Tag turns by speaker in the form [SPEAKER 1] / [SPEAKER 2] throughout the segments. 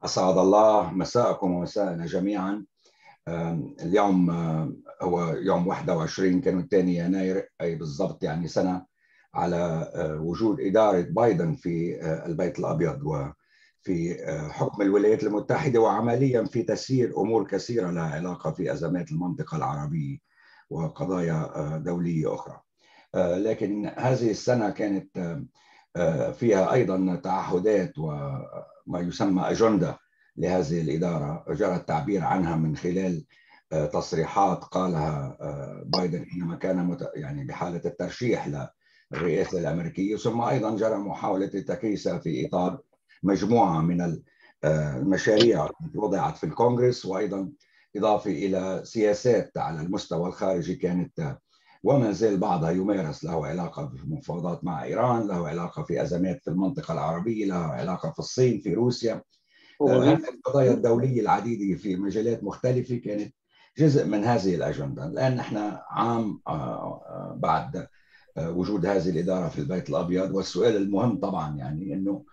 [SPEAKER 1] أسعد الله مساءكم ومساءنا جميعا. اليوم هو يوم 21 كانوا 2 يناير، أي بالضبط يعني سنة على وجود إدارة بايدن في البيت الأبيض وفي حكم الولايات المتحدة، وعمليا في تسيير أمور كثيرة لها علاقة في أزمات المنطقة العربية وقضايا دولية أخرى. لكن هذه السنة كانت فيها أيضا تعهدات وما يسمى أجندة لهذه الإدارة، جرى التعبير عنها من خلال تصريحات قالها بايدن حينما كان يعني بحالة الترشيح للرئاسة الأمريكية، ثم أيضا جرى محاولة تكريسها في إطار مجموعة من المشاريع التي وضعت في الكونغرس، وأيضا إضافة إلى سياسات على المستوى الخارجي كانت وما زال بعضها يمارس، له علاقة بمفاوضات مع إيران، له علاقة في أزمات في المنطقة العربية، له علاقة في الصين، في روسيا. هذه القضايا الدولية العديدة في مجالات مختلفة كانت جزء من هذه الأجندة. الآن نحن عام بعد وجود هذه الإدارة في البيت الأبيض، والسؤال المهم طبعا يعني أنه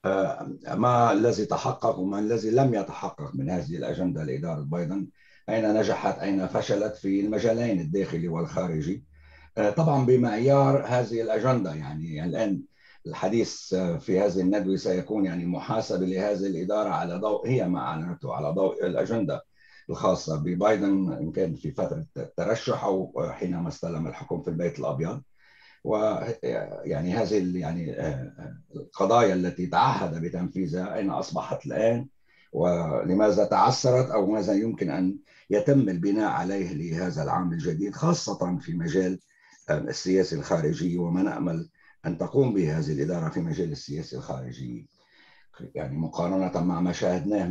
[SPEAKER 1] ما الذي تحقق وما الذي لم يتحقق من هذه الأجندة لإدارة بايدن، أين نجحت أين فشلت في المجالين الداخلي والخارجي. طبعا بمعيار هذه الأجندة يعني الآن الحديث في هذه الندوة سيكون يعني محاسبة لهذه الإدارة على ضوء هي ما أعلنته، على ضوء الأجندة الخاصة ببايدن، إن كان في فترة الترشح أو حينما استلم الحكم في البيت الأبيض. ويعني هذه يعني القضايا التي تعهد بتنفيذها أين أصبحت الآن، ولماذا تعثرت، أو ماذا يمكن أن يتم البناء عليه لهذا العام الجديد، خاصة في مجال السياسة الخارجية، وما نأمل أن تقوم به هذه الإدارة في مجال السياسة الخارجية، يعني مقارنة مع ما شاهدناه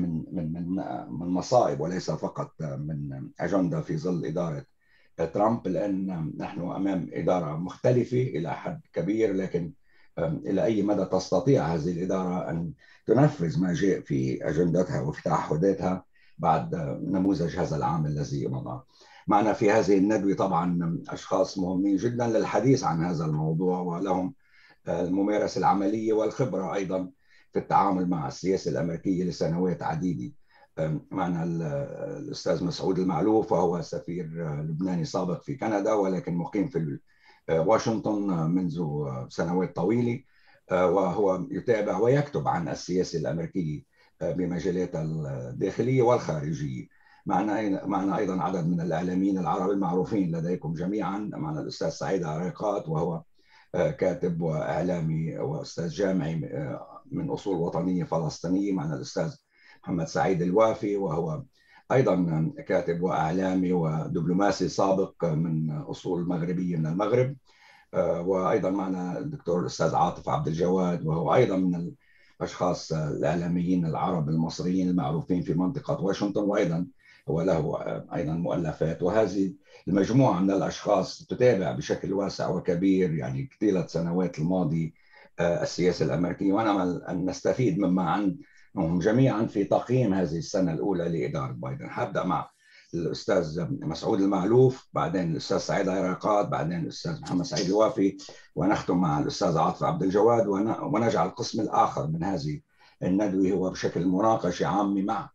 [SPEAKER 1] من مصائب، وليس فقط من أجندة في ظل إدارة ترامب. لأن نحن أمام إدارة مختلفة إلى حد كبير، لكن إلى أي مدى تستطيع هذه الإدارة أن تنفذ ما جاء في أجندتها وفي تعهداتها بعد نموذج هذا العام الذي مضى. معنا في هذه الندوة طبعا أشخاص مهمين جدا للحديث عن هذا الموضوع، ولهم الممارسة العملية والخبرة أيضا في التعامل مع السياسة الأمريكية لسنوات عديدة. معنا الأستاذ مسعود المعلوف، وهو سفير لبناني سابق في كندا، ولكن مقيم في واشنطن منذ سنوات طويلة، وهو يتابع ويكتب عن السياسة الأمريكية بمجالاتها الداخلية والخارجية. معنا أيضا عدد من الإعلاميين العرب المعروفين لديكم جميعا. معنا الأستاذ سعيد عريقات، وهو كاتب وإعلامي وأستاذ جامعي من أصول وطنية فلسطينية. معنا الأستاذ محمد سعيد الوافي، وهو أيضا كاتب وإعلامي ودبلوماسي سابق من أصول مغربية من المغرب. وأيضا معنا الدكتور الأستاذ عاطف عبد الجواد، وهو أيضا من الأشخاص الإعلاميين العرب المصريين المعروفين في منطقة واشنطن، وأيضا هو له أيضا مؤلفات. وهذه المجموعة من الأشخاص تتابع بشكل واسع وكبير يعني طيلة سنوات الماضي السياسة الأمريكية، ونأمل أن نستفيد مما عنهم جميعا في تقييم هذه السنة الأولى لإدارة بايدن. حابدأ مع الأستاذ مسعود المعلوف، بعدين الأستاذ سعيد عريقات، بعدين الأستاذ محمد سعيد الوافي، ونختم مع الأستاذ عاطف عبد الجواد، ونجعل القسم الآخر من هذه الندوة هو بشكل مناقشة عامة مع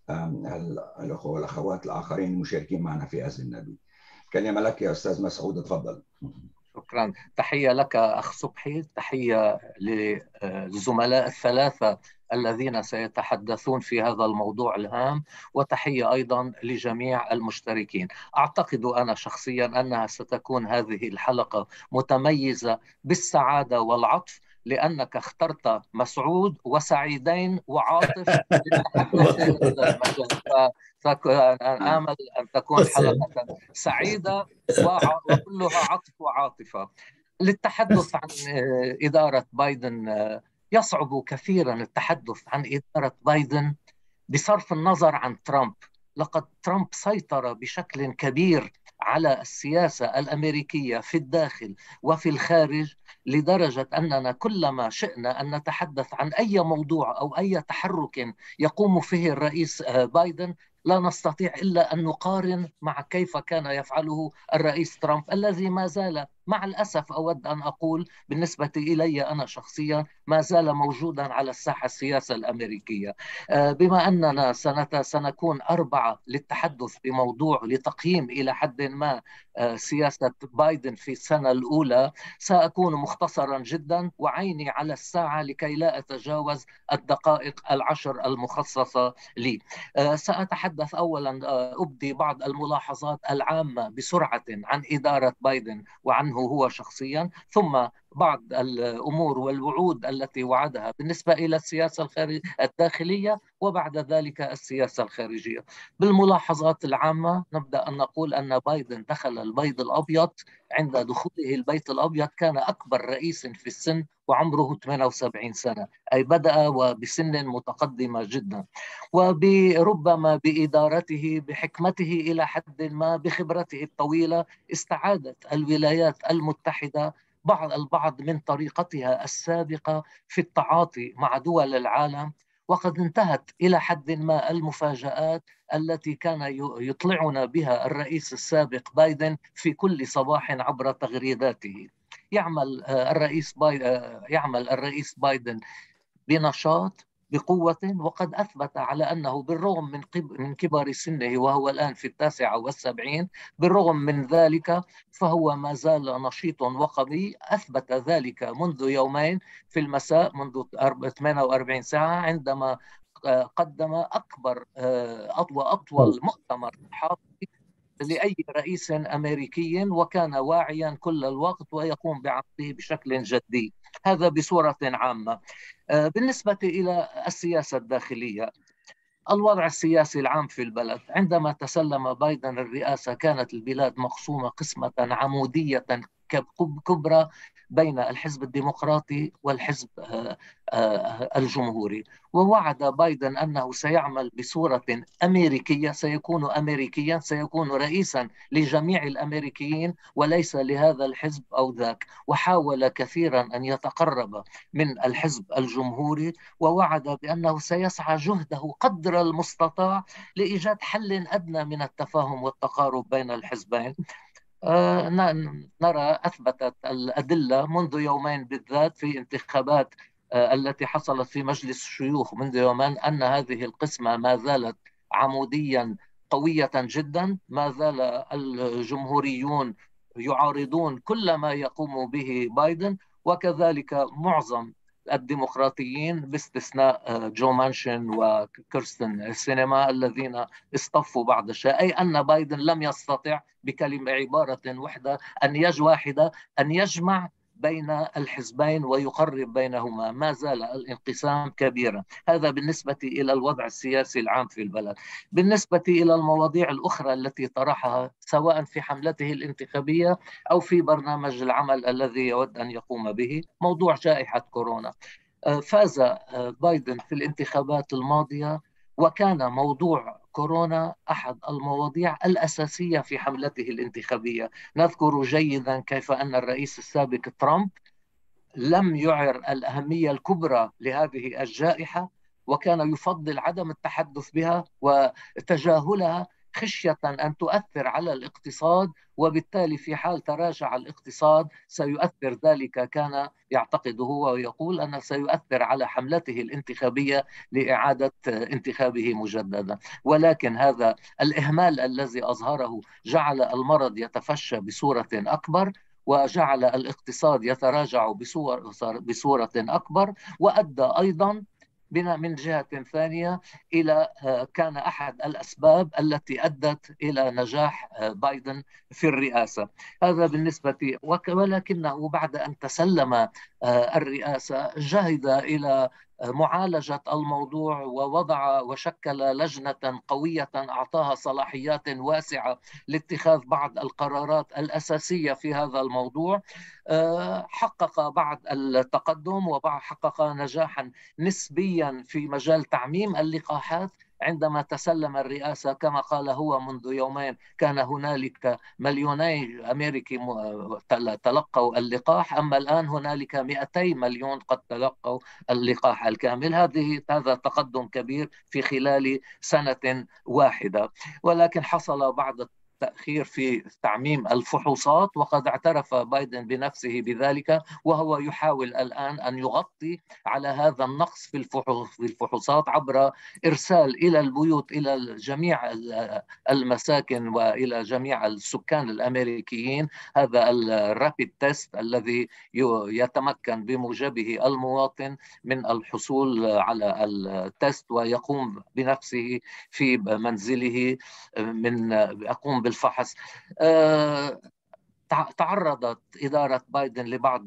[SPEAKER 1] الأخوة والأخوات الآخرين المشاركين معنا في هذه الندوة. كلمة لك يا أستاذ مسعود، تفضل.
[SPEAKER 2] شكرا. تحية لك أخ صبحي، تحية للزملاء الثلاثة الذين سيتحدثون في هذا الموضوع الهام، وتحية أيضا لجميع المشتركين. أعتقد أنا شخصيا أنها ستكون هذه الحلقة متميزة بالسعادة والعطف، لأنك اخترت مسعود وسعيدين وعاطف للتحدث في هذا المجال، فأنا آمل أن تكون حلقة سعيدة وكلها عطف وعاطفة. للتحدث عن إدارة بايدن، يصعب كثيرا التحدث عن إدارة بايدن بصرف النظر عن ترامب. لقد ترامب سيطر بشكل كبير على السياسة الأمريكية في الداخل وفي الخارج، لدرجة أننا كلما شئنا أن نتحدث عن أي موضوع أو أي تحرك يقوم فيه الرئيس بايدن لا نستطيع إلا أن نقارن مع كيف كان يفعله الرئيس ترامب، الذي ما زال مع الأسف أود أن أقول بالنسبة إلي أنا شخصيا ما زال موجودا على الساحة السياسة الأمريكية. بما أننا سنكون أربعة للتحدث بموضوع لتقييم إلى حد ما سياسة بايدن في السنة الأولى، سأكون مختصرا جدا وعيني على الساعة لكي لا أتجاوز الدقائق العشر المخصصة لي. سأتحدث أولا، أبدي بعض الملاحظات العامة بسرعة عن إدارة بايدن وعنه هو شخصيا، ثم بعض الأمور والوعود التي وعدها بالنسبة إلى السياسة الداخلية، وبعد ذلك السياسة الخارجية. بالملاحظات العامة نبدأ أن نقول أن بايدن دخل البيت الأبيض، عند دخوله البيت الأبيض كان أكبر رئيس في السن وعمره 78 سنة، أي بدأ وبسن متقدمة جدا، وربما بإدارته بحكمته إلى حد ما بخبرته الطويلة استعادت الولايات المتحدة البعض من طريقتها السابقة في التعاطي مع دول العالم، وقد انتهت إلى حد ما المفاجآت التي كان يطلعنا بها الرئيس السابق بايدن في كل صباح عبر تغريداته. يعمل الرئيس بايدن بنشاط بقوة، وقد أثبت على أنه بالرغم من كبر سنه وهو الآن في 79، بالرغم من ذلك فهو ما زال نشيط وقوي. أثبت ذلك منذ يومين في المساء، منذ 48 ساعة، عندما قدم أكبر وأطول مؤتمر صحفي لأي رئيس أمريكي، وكان واعيا كل الوقت ويقوم بعمله بشكل جدي. هذا بصورة عامة. بالنسبة إلى السياسة الداخلية، الوضع السياسي العام في البلد، عندما تسلم بايدن الرئاسة كانت البلاد مقسومة قسمة عمودية كبرى بين الحزب الديمقراطي والحزب الجمهوري، ووعد بايدن أنه سيعمل بصورة أمريكية، سيكون أمريكيا، سيكون رئيسا لجميع الأمريكيين وليس لهذا الحزب أو ذاك، وحاول كثيرا أن يتقرب من الحزب الجمهوري، ووعد بأنه سيسعى جهده قدر المستطاع لإيجاد حل أدنى من التفاهم والتقارب بين الحزبين. نرى أثبتت الأدلة منذ يومين بالذات في انتخابات التي حصلت في مجلس الشيوخ منذ يومين أن هذه القسمة ما زالت عموديا قوية جدا. ما زال الجمهوريون يعارضون كل ما يقوم به بايدن، وكذلك معظم الديمقراطيين باستثناء جو مانشن وكيرستن سينما الذين اصطفوا بعض الشيء، أي أن بايدن لم يستطع بكلمة عبارة واحدة أن يجمع بين الحزبين ويقرب بينهما. ما زال الانقسام كبيرا. هذا بالنسبة إلى الوضع السياسي العام في البلد. بالنسبة إلى المواضيع الأخرى التي طرحها سواء في حملته الانتخابية أو في برنامج العمل الذي يود أن يقوم به، موضوع جائحة كورونا، فاز بايدن في الانتخابات الماضية، وكان موضوع كورونا أحد المواضيع الأساسية في حملته الانتخابية. نذكر جيدا كيف أن الرئيس السابق ترامب لم يعر الأهمية الكبرى لهذه الجائحة، وكان يفضل عدم التحدث بها وتجاهلها خشية أن تؤثر على الاقتصاد، وبالتالي في حال تراجع الاقتصاد سيؤثر ذلك، كان يعتقد هو ويقول أنه سيؤثر على حملته الانتخابية لإعادة انتخابه مجددا. ولكن هذا الإهمال الذي أظهره جعل المرض يتفشى بصورة أكبر، وجعل الاقتصاد يتراجع بصورة أكبر، وأدى أيضا من جهة ثانية إلى كان أحد الأسباب التي أدت إلى نجاح بايدن في الرئاسة. هذا بالنسبة، ولكنه بعد أن تسلم الرئاسة جهد إلى معالجة الموضوع ووضع وشكل لجنة قوية أعطاها صلاحيات واسعة لاتخاذ بعض القرارات الأساسية في هذا الموضوع. حقق بعض التقدم وحقق نجاحا نسبيا في مجال تعميم اللقاحات، عندما تسلم الرئاسة كما قال هو منذ يومين كان هنالك مليوني أمريكي تلقوا اللقاح، أما الآن هنالك 200 مليون قد تلقوا اللقاح الكامل. هذا تقدم كبير في خلال سنة واحدة، ولكن حصل بعض التأخير في تعميم الفحوصات، وقد اعترف بايدن بنفسه بذلك، وهو يحاول الآن أن يغطي على هذا النقص في الفحوصات عبر إرسال إلى البيوت، إلى جميع المساكن وإلى جميع السكان الأمريكيين هذا الرابيد تيست الذي يتمكن بموجبه المواطن من الحصول على التيست ويقوم بنفسه في منزله يقوم بالفحص. تعرضت إدارة بايدن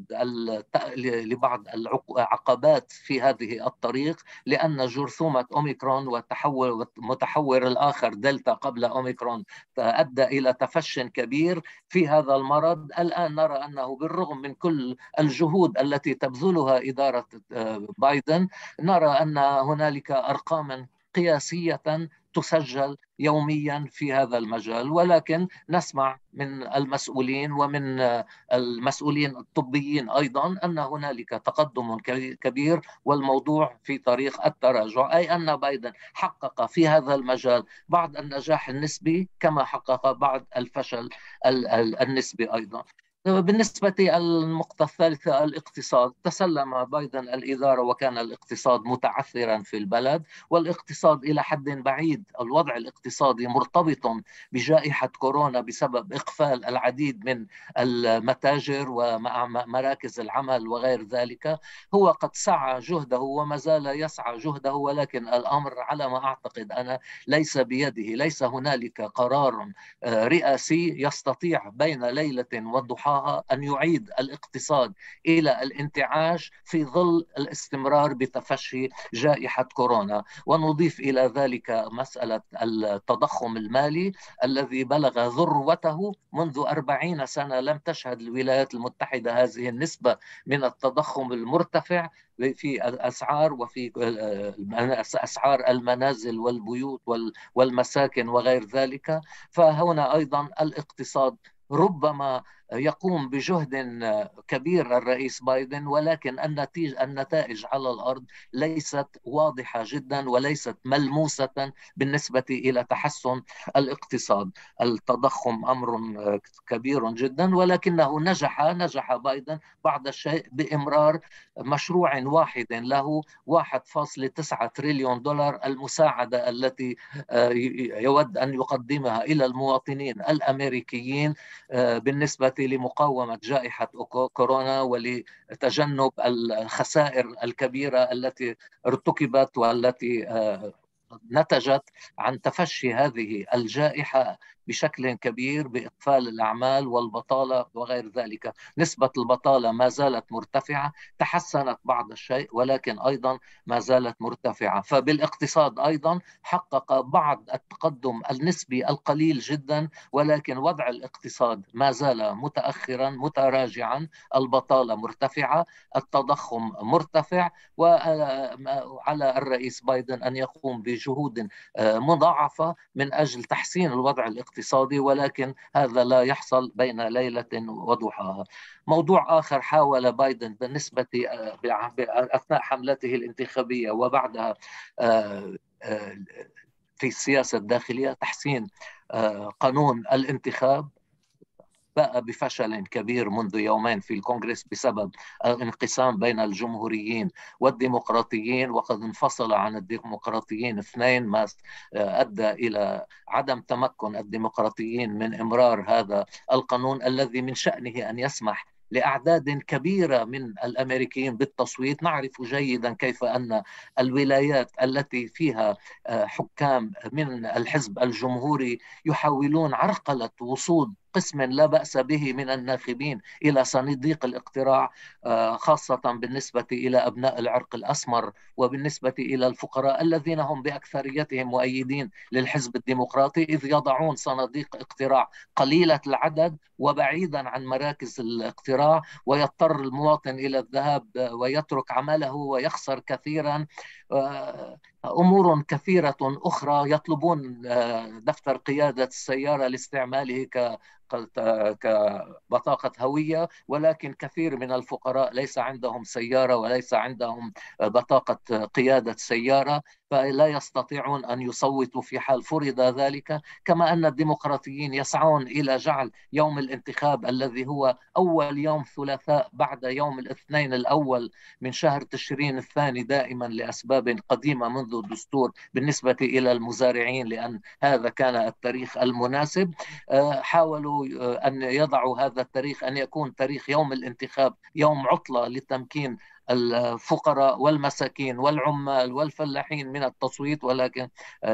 [SPEAKER 2] لبعض العقبات في هذه الطريق، لأن جرثومة أوميكرون والمتحور الآخر دلتا قبل أوميكرون أدى إلى تفشٍ كبير في هذا المرض. الآن نرى أنه بالرغم من كل الجهود التي تبذلها إدارة بايدن، نرى أن هنالك أرقام قياسية تسجل يوميا في هذا المجال، ولكن نسمع من المسؤولين ومن المسؤولين الطبيين أيضا أن هنالك تقدم كبير والموضوع في طريق التراجع، أي أن بايدن حقق في هذا المجال بعض النجاح النسبي كما حقق بعض الفشل النسبي أيضا. بالنسبة للنقطة الثالثة الاقتصاد، تسلم بايدن الإدارة وكان الاقتصاد متعثرا في البلد، والاقتصاد إلى حد بعيد الوضع الاقتصادي مرتبط بجائحة كورونا بسبب إقفال العديد من المتاجر ومراكز العمل وغير ذلك. هو قد سعى جهده وما زال يسعى جهده، ولكن الأمر على ما أعتقد أنا ليس بيده. ليس هنالك قرار رئاسي يستطيع بين ليلة وضحاها أن يعيد الاقتصاد إلى الانتعاش في ظل الاستمرار بتفشي جائحة كورونا. ونضيف إلى ذلك مسألة التضخم المالي الذي بلغ ذروته منذ 40 سنة. لم تشهد الولايات المتحدة هذه النسبة من التضخم المرتفع في الأسعار وفي أسعار المنازل والبيوت والمساكن وغير ذلك. فهنا أيضا الاقتصاد ربما يقوم بجهد كبير الرئيس بايدن، ولكن النتائج على الأرض ليست واضحة جدا وليست ملموسة بالنسبة إلى تحسن الاقتصاد. التضخم أمر كبير جدا، ولكنه نجح بايدن بعض الشيء بإمرار مشروع واحد له 1.9 تريليون دولار، المساعدة التي يود أن يقدمها إلى المواطنين الأمريكيين بالنسبة لمقاومة جائحة كورونا ولتجنب الخسائر الكبيرة التي ارتكبت والتي نتجت عن تفشي هذه الجائحة بشكل كبير بإقفال الأعمال والبطالة وغير ذلك. نسبة البطالة ما زالت مرتفعة، تحسنت بعض الشيء ولكن أيضا ما زالت مرتفعة. فبالاقتصاد أيضا حقق بعض التقدم النسبي القليل جدا، ولكن وضع الاقتصاد ما زال متأخرا متراجعا، البطالة مرتفعة، التضخم مرتفع، وعلى الرئيس بايدن أن يقوم بجهود مضاعفة من أجل تحسين الوضع الاقتصادي، ولكن هذا لا يحصل بين ليلة وضحاها. موضوع آخر حاول بايدن بالنسبة أثناء حملته الانتخابية وبعدها في السياسة الداخلية تحسين قانون الانتخاب، باء بفشل كبير منذ يومين في الكونغرس بسبب الانقسام بين الجمهوريين والديمقراطيين، وقد انفصل عن الديمقراطيين اثنين، ما أدى إلى عدم تمكن الديمقراطيين من إمرار هذا القانون الذي من شأنه أن يسمح لأعداد كبيرة من الأمريكيين بالتصويت. نعرف جيدا كيف أن الولايات التي فيها حكام من الحزب الجمهوري يحاولون عرقلة وصول قسم لا بأس به من الناخبين إلى صناديق الاقتراع، خاصة بالنسبة إلى أبناء العرق الأسمر وبالنسبة إلى الفقراء الذين هم بأكثريتهم مؤيدين للحزب الديمقراطي، إذ يضعون صناديق اقتراع قليلة العدد وبعيدا عن مراكز الاقتراع، ويضطر المواطن إلى الذهاب ويترك عمله ويخسر كثيرا. أمور كثيرة أخرى، يطلبون دفتر قيادة السيارة لاستعماله كبطاقة هوية، ولكن كثير من الفقراء ليس عندهم سيارة وليس عندهم بطاقة قيادة سيارة، فلا يستطيعون أن يصوتوا في حال فرض ذلك. كما أن الديمقراطيين يسعون إلى جعل يوم الانتخاب الذي هو أول يوم ثلاثاء بعد يوم الاثنين الأول من شهر تشرين الثاني دائما لأسباب قديمة منذ الدستور بالنسبة إلى المزارعين، لأن هذا كان التاريخ المناسب. حاولوا أن يضعوا هذا التاريخ أن يكون تاريخ يوم الانتخاب يوم عطلة لتمكين الفقراء والمساكين والعمال والفلاحين من التصويت، ولكن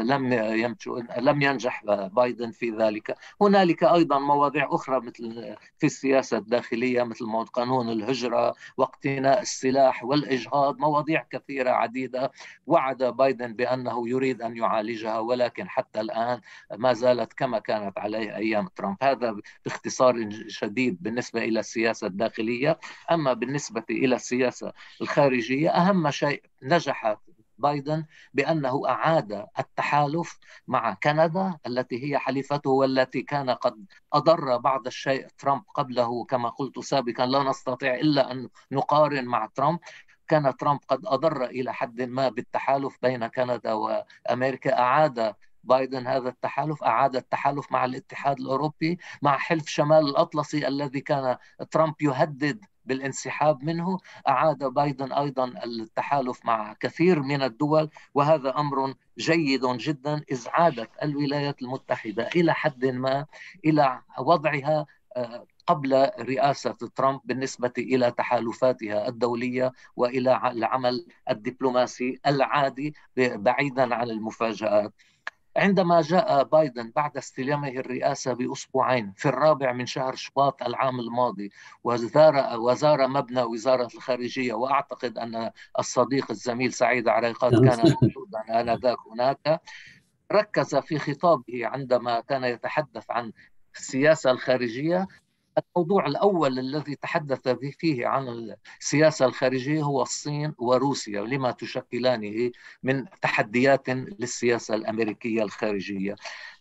[SPEAKER 2] لم ينجح بايدن في ذلك. هنالك أيضا مواضيع أخرى مثل في السياسة الداخلية، مثل قانون الهجرة واقتناء السلاح والإجهاض، مواضيع كثيرة عديدة وعد بايدن بأنه يريد أن يعالجها، ولكن حتى الآن ما زالت كما كانت عليه أيام ترامب. هذا باختصار شديد بالنسبة إلى السياسة الداخلية. أما بالنسبة إلى السياسة الخارجية، أهم شيء نجح بايدن بأنه أعاد التحالف مع كندا التي هي حليفته والتي كان قد أضر بعض الشيء ترامب قبله. كما قلت سابقا لا نستطيع إلا أن نقارن مع ترامب. كان ترامب قد أضر إلى حد ما بالتحالف بين كندا وأمريكا. أعاد بايدن هذا التحالف، أعاد التحالف مع الاتحاد الأوروبي، مع حلف شمال الأطلسي الذي كان ترامب يهدد بالانسحاب منه. أعاد بايدن أيضا التحالف مع كثير من الدول، وهذا أمر جيد جدا، إذ عادت الولايات المتحدة إلى حد ما إلى وضعها قبل رئاسة ترامب بالنسبة إلى تحالفاتها الدولية وإلى العمل الدبلوماسي العادي بعيدا عن المفاجآت. عندما جاء بايدن بعد استلامه الرئاسة بأسبوعين في 4 من شهر شباط العام الماضي وزار مبنى وزارة الخارجية، وأعتقد أن الصديق الزميل سعيد عريقات كان موجودا آنذاك هناك، ركز في خطابه عندما كان يتحدث عن السياسة الخارجية. الموضوع الأول الذي تحدث فيه عن السياسة الخارجية هو الصين وروسيا، لما تشكلانه من تحديات للسياسة الأمريكية الخارجية.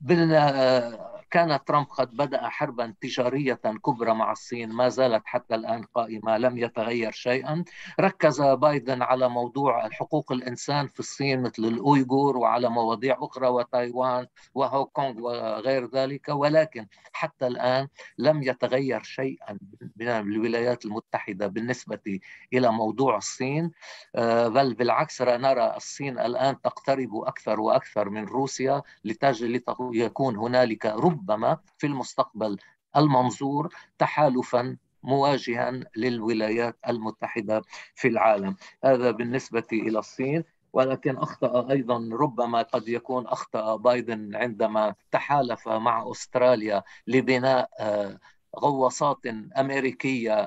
[SPEAKER 2] كان ترامب قد بدأ حربا تجارية كبرى مع الصين ما زالت حتى الآن قائمة، لم يتغير شيئا. ركز بايدن على موضوع حقوق الإنسان في الصين مثل الأويغور وعلى مواضيع أخرى وتايوان وهونغ كونغ وغير ذلك، ولكن حتى الآن لم يتغير شيئا من الولايات المتحدة بالنسبة إلى موضوع الصين، بل بالعكس نرى الصين الآن تقترب أكثر وأكثر من روسيا ليكون هنالك ربما في المستقبل المنظور تحالفا مواجها للولايات المتحدة في العالم. هذا بالنسبة إلى الصين. ولكن أخطأ أيضا، ربما قد يكون أخطأ بايدن عندما تحالف مع أستراليا لبناء غواصات أمريكية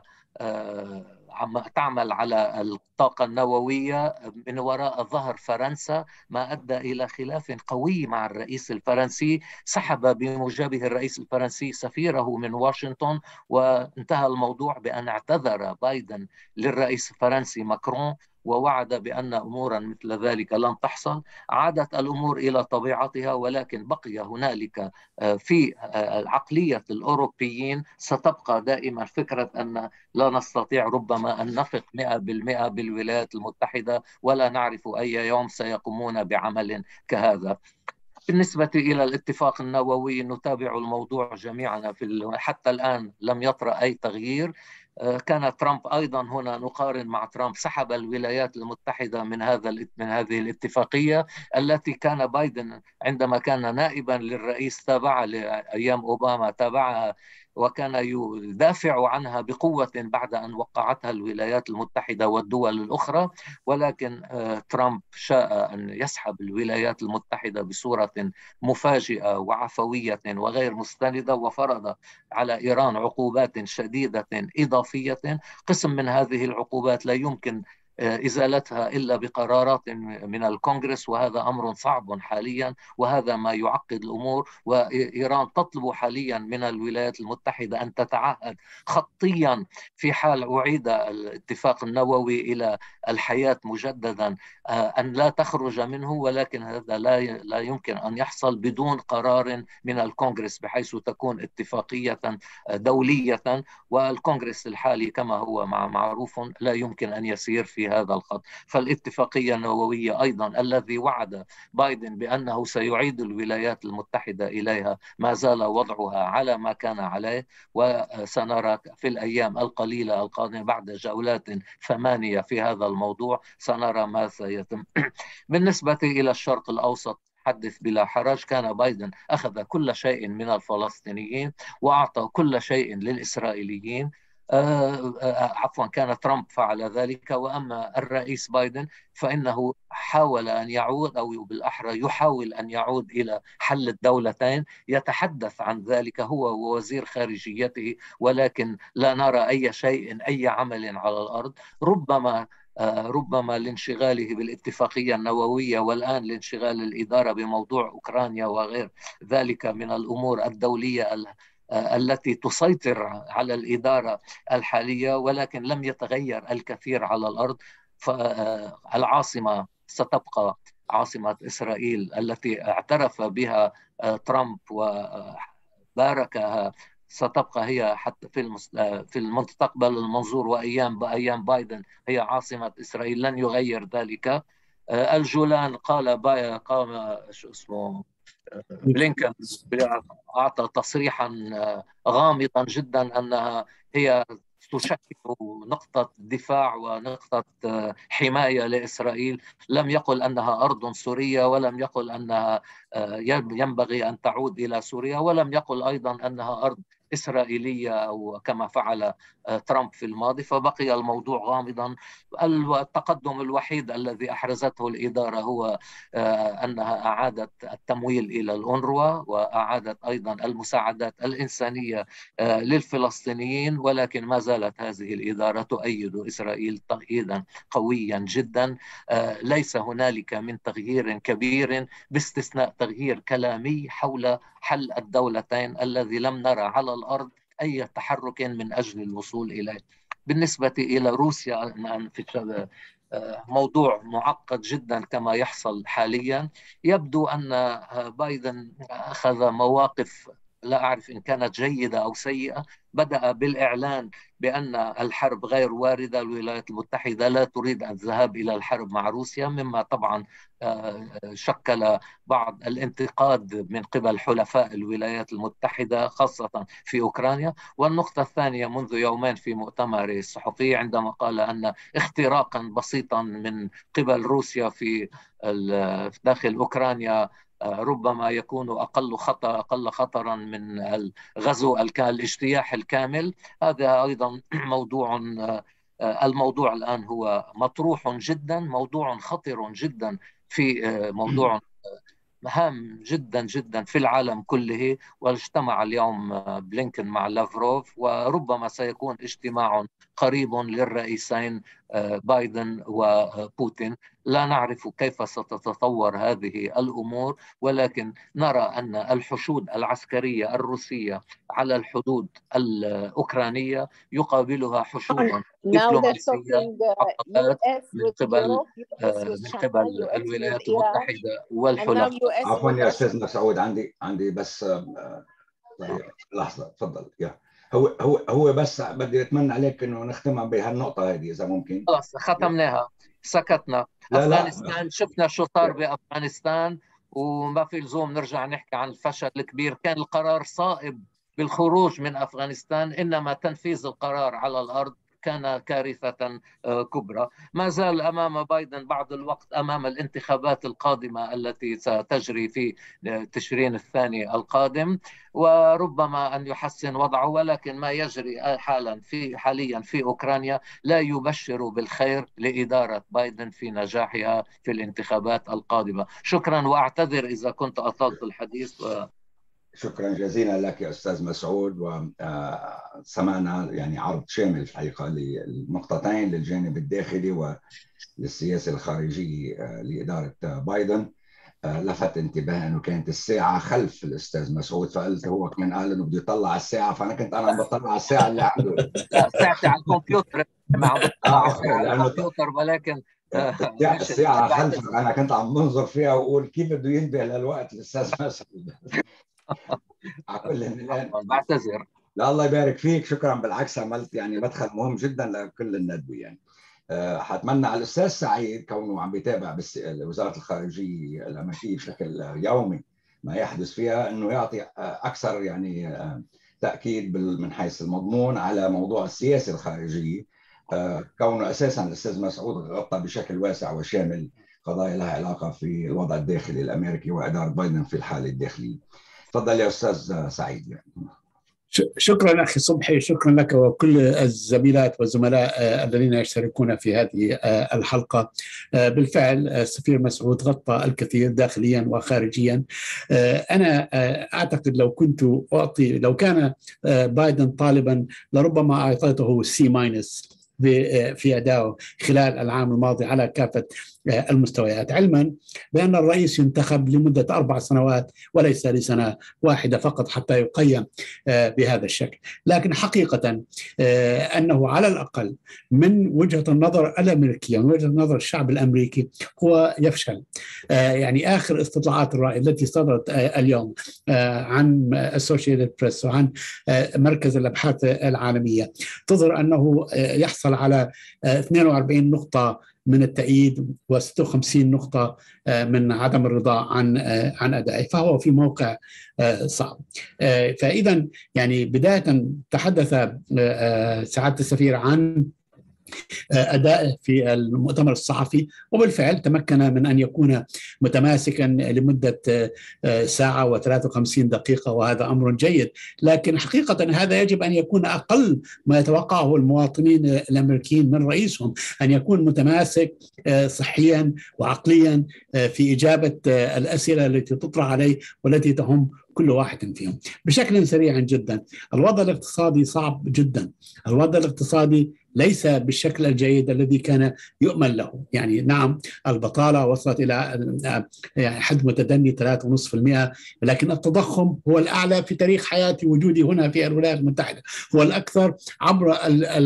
[SPEAKER 2] تعمل على الطاقة النووية من وراء ظهر فرنسا، ما أدى إلى خلاف قوي مع الرئيس الفرنسي. سحب بموجبه الرئيس الفرنسي سفيره من واشنطن، وانتهى الموضوع بأن اعتذر بايدن للرئيس الفرنسي ماكرون ووعد بأن أمورا مثل ذلك لن تحصل. عادت الأمور إلى طبيعتها، ولكن بقي هنالك في عقلية الأوروبيين ستبقى دائما فكرة أن لا نستطيع ربما أن نثق 100% بالولايات المتحدة، ولا نعرف أي يوم سيقومون بعمل كهذا. بالنسبة إلى الاتفاق النووي نتابع الموضوع جميعا، حتى الآن لم يطرأ أي تغيير. كان ترامب أيضا هنا نقارن مع ترامب، سحب الولايات المتحدة من هذه الاتفاقية التي كان بايدن عندما كان نائبا للرئيس تابعها لأيام أوباما، تابعها وكان يدافع عنها بقوة بعد أن وقعتها الولايات المتحدة والدول الأخرى، ولكن ترامب شاء أن يسحب الولايات المتحدة بصورة مفاجئة وعفوية وغير مستندة، وفرض على إيران عقوبات شديدة إضافية. قسم من هذه العقوبات لا يمكن إزالتها إلا بقرارات من الكونغرس، وهذا أمر صعب حاليا، وهذا ما يعقد الأمور. وإيران تطلب حاليا من الولايات المتحدة أن تتعهد خطيا في حال أعيد الاتفاق النووي إلى الحياة مجددا أن لا تخرج منه، ولكن هذا لا يمكن أن يحصل بدون قرار من الكونغرس، بحيث تكون اتفاقية دولية، والكونغرس الحالي كما هو معروف لا يمكن أن يسير في هذا الخط. فالاتفاقية النووية أيضا الذي وعد بايدن بأنه سيعيد الولايات المتحدة إليها ما زال وضعها على ما كان عليه، وسنرى في الأيام القليلة القادمة بعد جولات 8 في هذا الموضوع سنرى ما سيتم. بالنسبة إلى الشرق الأوسط حدث بلا حرج، كان بايدن أخذ كل شيء من الفلسطينيين وأعطى كل شيء للإسرائيليين. عفوا، كان ترامب فعل ذلك، وأما الرئيس بايدن فإنه حاول أن يعود، أو بالأحرى يحاول أن يعود إلى حل الدولتين. يتحدث عن ذلك هو ووزير خارجيته، ولكن لا نرى أي شيء، أي عمل على الأرض. ربما لانشغاله بالاتفاقية النووية، والآن لانشغال الإدارة بموضوع أوكرانيا وغير ذلك من الأمور الدولية التي تسيطر على الإدارة الحالية، ولكن لم يتغير الكثير على الأرض. فالعاصمة ستبقى عاصمة إسرائيل التي اعترف بها ترامب وباركها، ستبقى هي حتى في المستقبل المنظور وأيام بايدن هي عاصمة إسرائيل، لن يغير ذلك. الجولان قام شو اسمه بلينكن أعطى تصريحا غامضا جدا أنها هي تشكل نقطة دفاع ونقطة حماية لإسرائيل. لم يقل أنها أرض سورية، ولم يقل أنها ينبغي أن تعود إلى سوريا، ولم يقل أيضا أنها أرض إسرائيلية أو كما فعل ترامب في الماضي، فبقي الموضوع غامضا. التقدم الوحيد الذي أحرزته الإدارة هو أنها أعادت التمويل إلى الأونروا، وأعادت أيضا المساعدات الإنسانية للفلسطينيين، ولكن ما زالت هذه الإدارة تؤيد إسرائيل تأييدا قويا جدا. ليس هنالك من تغيير كبير باستثناء تغيير كلامي حول حل الدولتين الذي لم نرى على الأرض أي تحرك من أجل الوصول إليه. بالنسبة إلى روسيا في موضوع معقد جدا كما يحصل حاليا. يبدو أن بايدن أخذ مواقف لا أعرف إن كانت جيدة أو سيئة. بدأ بالإعلان بأن الحرب غير واردة، الولايات المتحدة لا تريد الذهاب إلى الحرب مع روسيا، مما طبعا شكل بعض الانتقاد من قبل حلفاء الولايات المتحدة خاصة في أوكرانيا. والنقطة الثانية، منذ يومين في مؤتمر الصحفي عندما قال أن اختراقا بسيطا من قبل روسيا في داخل أوكرانيا ربما يكون أقل خطرا من الغزو الاجتياح الكامل. هذا أيضا الموضوع الآن هو مطروح جدا، موضوع خطر جدا، في موضوع هام جدا جدا في العالم كله. واجتمع اليوم بلينكن مع لافروف، وربما سيكون اجتماع قريب للرئيسين بايدن وبوتين. لا نعرف كيف ستتطور هذه الأمور، ولكن نرى أن الحشود العسكرية الروسية على الحدود الأوكرانية يقابلها حشود دبلوماسية من قبل الولايات المتحدة والحلفاء.
[SPEAKER 1] عفوا يا أستاذنا سعود، عندي بس لحظة، تفضل. هو بس بدي أتمنى عليك إنه نختم بهالنقطة هذه إذا ممكن.
[SPEAKER 2] خلاص ختمناها، سكتنا. أفغانستان، شفنا شو صار بأفغانستان، وما في لزوم نرجع نحكي عن الفشل الكبير. كان القرار صائب بالخروج من أفغانستان، إنما تنفيذ القرار على الأرض كان كارثة كبرى. ما زال أمام بايدن بعض الوقت أمام الانتخابات القادمة التي ستجري في تشرين الثاني القادم، وربما أن يحسن وضعه، ولكن ما يجري حاليا في أوكرانيا لا يبشر بالخير لإدارة بايدن في نجاحها في الانتخابات القادمة. شكرا، وأعتذر إذا كنت أطلت الحديث.
[SPEAKER 1] شكرا جزيلا لك يا أستاذ مسعود، وسمعنا يعني عرض شامل في الحقيقة للنقطتين، للجانب الداخلي وللسياسة الخارجية لإدارة بايدن. لفت انتباهي انه كانت الساعه خلف الاستاذ مسعود، فقلت هو كمان قال انه بده يطلع على الساعه، فانا كنت عم بطلع على الساعه اللي عنده.
[SPEAKER 2] لا، ساعتي على الكمبيوتر، ما عم بطلع على الساعه على
[SPEAKER 1] لانه
[SPEAKER 2] الكمبيوتر، ولكن
[SPEAKER 1] الساعه خلفك، انا كنت عم بنظر فيها واقول كيف بده ينتبه للوقت الاستاذ مسعود. على كل الان
[SPEAKER 2] بعتذر.
[SPEAKER 1] لا الله يبارك فيك، شكرا، بالعكس عملت يعني مدخل مهم جدا لكل الندوه. يعني حتمنى على الاستاذ سعيد كونه عم بيتابع وزاره الخارجيه الامريكيه بشكل يومي ما يحدث فيها، انه يعطي اكثر يعني تاكيد من حيث المضمون على موضوع السياسه الخارجيه، كونه اساسا الاستاذ مسعود غطى بشكل واسع وشامل قضايا لها علاقه في الوضع الداخلي الامريكي واداره بايدن في الحاله الداخليه. تفضل يا استاذ سعيد. يعني
[SPEAKER 3] شكرا أخي صبحي، شكرا لك وكل الزميلات والزملاء الذين يشتركون في هذه الحلقة. بالفعل السفير مسعود غطى الكثير داخليا وخارجيا. أنا أعتقد لو كان بايدن طالبا لربما أعطيته C- في أدائه خلال العام الماضي على كافة المستويات، علما بأن الرئيس ينتخب لمدة 4 سنوات وليس لسنة واحدة فقط حتى يقيم بهذا الشكل. لكن حقيقة أنه على الأقل من وجهة النظر الأمريكية، من وجهة نظر الشعب الأمريكي، هو يفشل. يعني آخر استطلاعات الرأي التي صدرت اليوم عن Associated Press وعن مركز الأبحاث العالمية تظهر أنه يحصل على 42 نقطة من التأييد و56 نقطة من عدم الرضا عن أدائه، فهو في موقع صعب. فإذا يعني بداية تحدث سعادة السفير عن أدائه في المؤتمر الصحفي، وبالفعل تمكن من أن يكون متماسكا لمدة 1 ساعة و53 دقيقة، وهذا أمر جيد. لكن حقيقة هذا يجب أن يكون أقل ما يتوقعه المواطنين الأمريكيين من رئيسهم، أن يكون متماسك صحيا وعقليا في إجابة الأسئلة التي تطرح عليه والتي تهم كل واحد فيهم. بشكل سريع جدا، الوضع الاقتصادي صعب جدا، الوضع الاقتصادي ليس بالشكل الجيد الذي كان يؤمل له. يعني نعم البطالة وصلت إلى حد متدني 3.5%، لكن التضخم هو الأعلى في تاريخ حياتي وجودي هنا في الولايات المتحدة، هو الأكثر عبر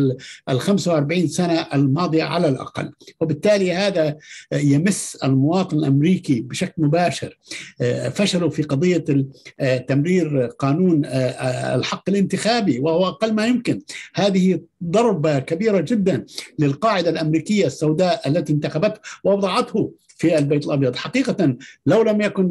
[SPEAKER 3] 45 سنة الماضية على الأقل. وبالتالي هذا يمس المواطن الأمريكي بشكل مباشر. فشلوا في قضية تمرير قانون الحق الانتخابي وهو أقل ما يمكن. هذه ضربة كبيرة جدا للقاعدة الأمريكية السوداء التي انتخبته ووضعته في البيت الأبيض. حقيقة لو لم يكن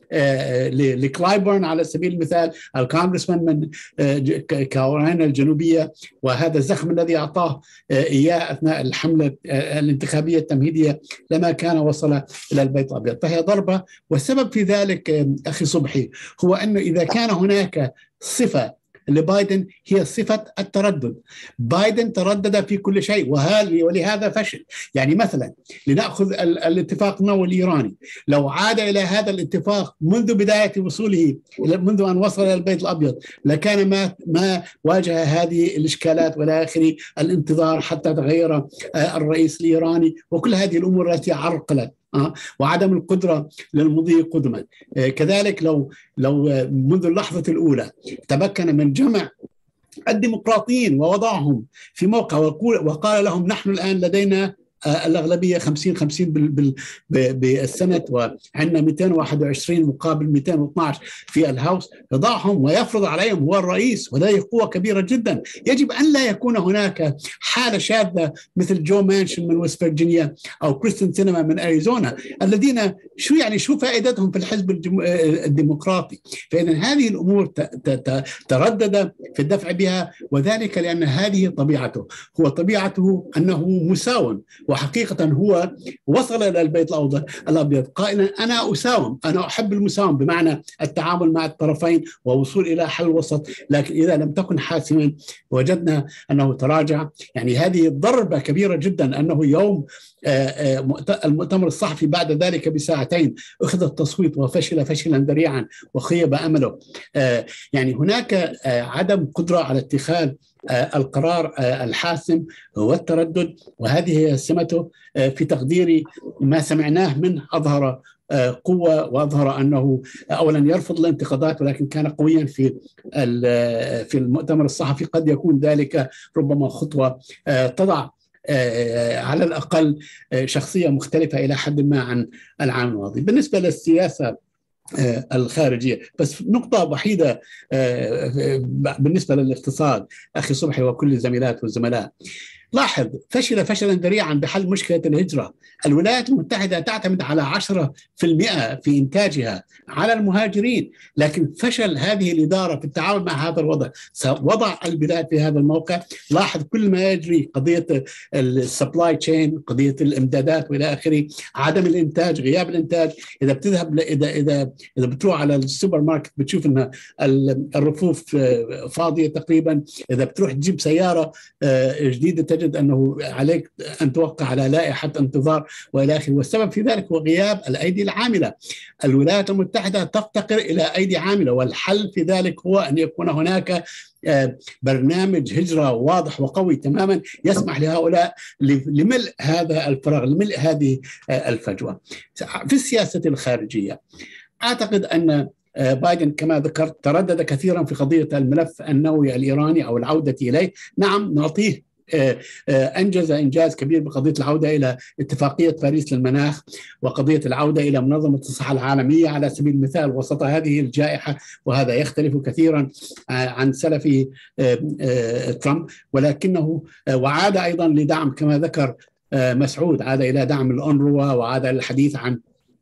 [SPEAKER 3] لكلايبورن على سبيل المثال الكونغرسمان من كارولاينا الجنوبية وهذا الزخم الذي أعطاه إياه أثناء الحملة الانتخابية التمهيدية، لما كان وصل إلى البيت الأبيض. فهي ضربة، والسبب في ذلك أخي صبحي هو أنه إذا كان هناك صفة لبايدن هي صفة التردد. بايدن تردد في كل شيء ولهذا فشل. يعني مثلا لنأخذ الاتفاق النووي الإيراني، لو عاد إلى هذا الاتفاق منذ بداية وصوله، منذ أن وصل إلى البيت الأبيض، لكان ما واجه هذه الإشكالات ولا آخر الانتظار حتى تغير الرئيس الإيراني وكل هذه الأمور التي عرقلت وعدم القدرة للمضي قدما. كذلك لو منذ اللحظة الأولى تمكن من جمع الديمقراطيين ووضعهم في موقع وقال لهم نحن الآن لدينا الأغلبية 50-50 بالسنة، وعندنا 221 مقابل 212 في الهاوس، يضعهم ويفرض عليهم هو الرئيس، وهذه قوة كبيرة جدا. يجب أن لا يكون هناك حالة شاذة مثل جو مانشن من ويست فيرجينيا أو كريستين سينما من أريزونا، الذين شو فائدتهم في الحزب الديمقراطي. فإذا هذه الأمور تردد في الدفع بها، وذلك لأن هذه طبيعته، هو طبيعته أنه مساوم، وحقيقة هو وصل إلى البيت الأبيض قائلا أنا أساوم، أنا أحب المساوم، بمعنى التعامل مع الطرفين ووصول إلى حل وسط. لكن إذا لم تكن حاسما وجدنا أنه تراجع. يعني هذه ضربة كبيرة جدا، أنه يوم المؤتمر الصحفي بعد ذلك بساعتين أخذ التصويت وفشل فشلا ذريعا وخيب أمله. يعني هناك عدم قدرة على اتخاذ القرار الحاسم والتردد، وهذه هي سمته في تقديري. ما سمعناه منه أظهر قوة، وأظهر أنه أولا يرفض الانتقادات، ولكن كان قويا في المؤتمر الصحفي. قد يكون ذلك ربما خطوة تضع على الأقل شخصية مختلفة إلى حد ما عن العام الماضي. بالنسبة للسياسة الخارجية، بس نقطة وحيدة بالنسبة للاقتصاد أخي صبحي وكل الزميلات والزملاء. لاحظ، فشل فشلا ذريعا بحل مشكلة الهجرة. الولايات المتحدة تعتمد على 10% في إنتاجها على المهاجرين، لكن فشل هذه الإدارة في التعامل مع هذا الوضع، وضع البلاد في هذا الموقع. لاحظ كل ما يجري، قضية السبلاي تشين، قضية الإمدادات وإلى آخره، عدم الإنتاج، غياب الإنتاج. إذا بتذهب إذا بتروح على السوبر ماركت بتشوف أن الرفوف فاضية تقريبا. إذا بتروح تجيب سيارة جديدة تجد أنه عليك أن توقع على لائحة انتظار وإلى آخره. والسبب في ذلك هو غياب الأيدي العاملة. الولايات المتحدة تفتقر إلى أيدي عاملة، والحل في ذلك هو أن يكون هناك برنامج هجرة واضح وقوي تماما يسمح لهؤلاء لملء هذا الفراغ، لملء هذه الفجوة. في السياسة الخارجية أعتقد أن بايدن كما ذكرت تردد كثيرا في قضية الملف النووي الإيراني أو العودة إليه. نعم، نعطيه أنجز إنجاز كبير بقضية العودة إلى اتفاقية باريس للمناخ، وقضية العودة إلى منظمة الصحة العالمية على سبيل المثال وسط هذه الجائحة، وهذا يختلف كثيرا عن سلفه ترامب. ولكنه وعاد أيضا لدعم كما ذكر مسعود، عاد إلى دعم الأونروا، وعاد إلى الحديث عن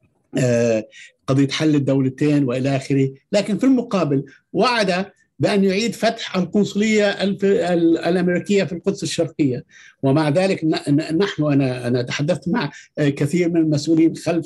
[SPEAKER 3] قضية حل الدولتين وإلى آخره. لكن في المقابل وعد بأن يعيد فتح القنصلية الأمريكية في القدس الشرقية. ومع ذلك نحن أنا تحدثت مع كثير من المسؤولين خلف،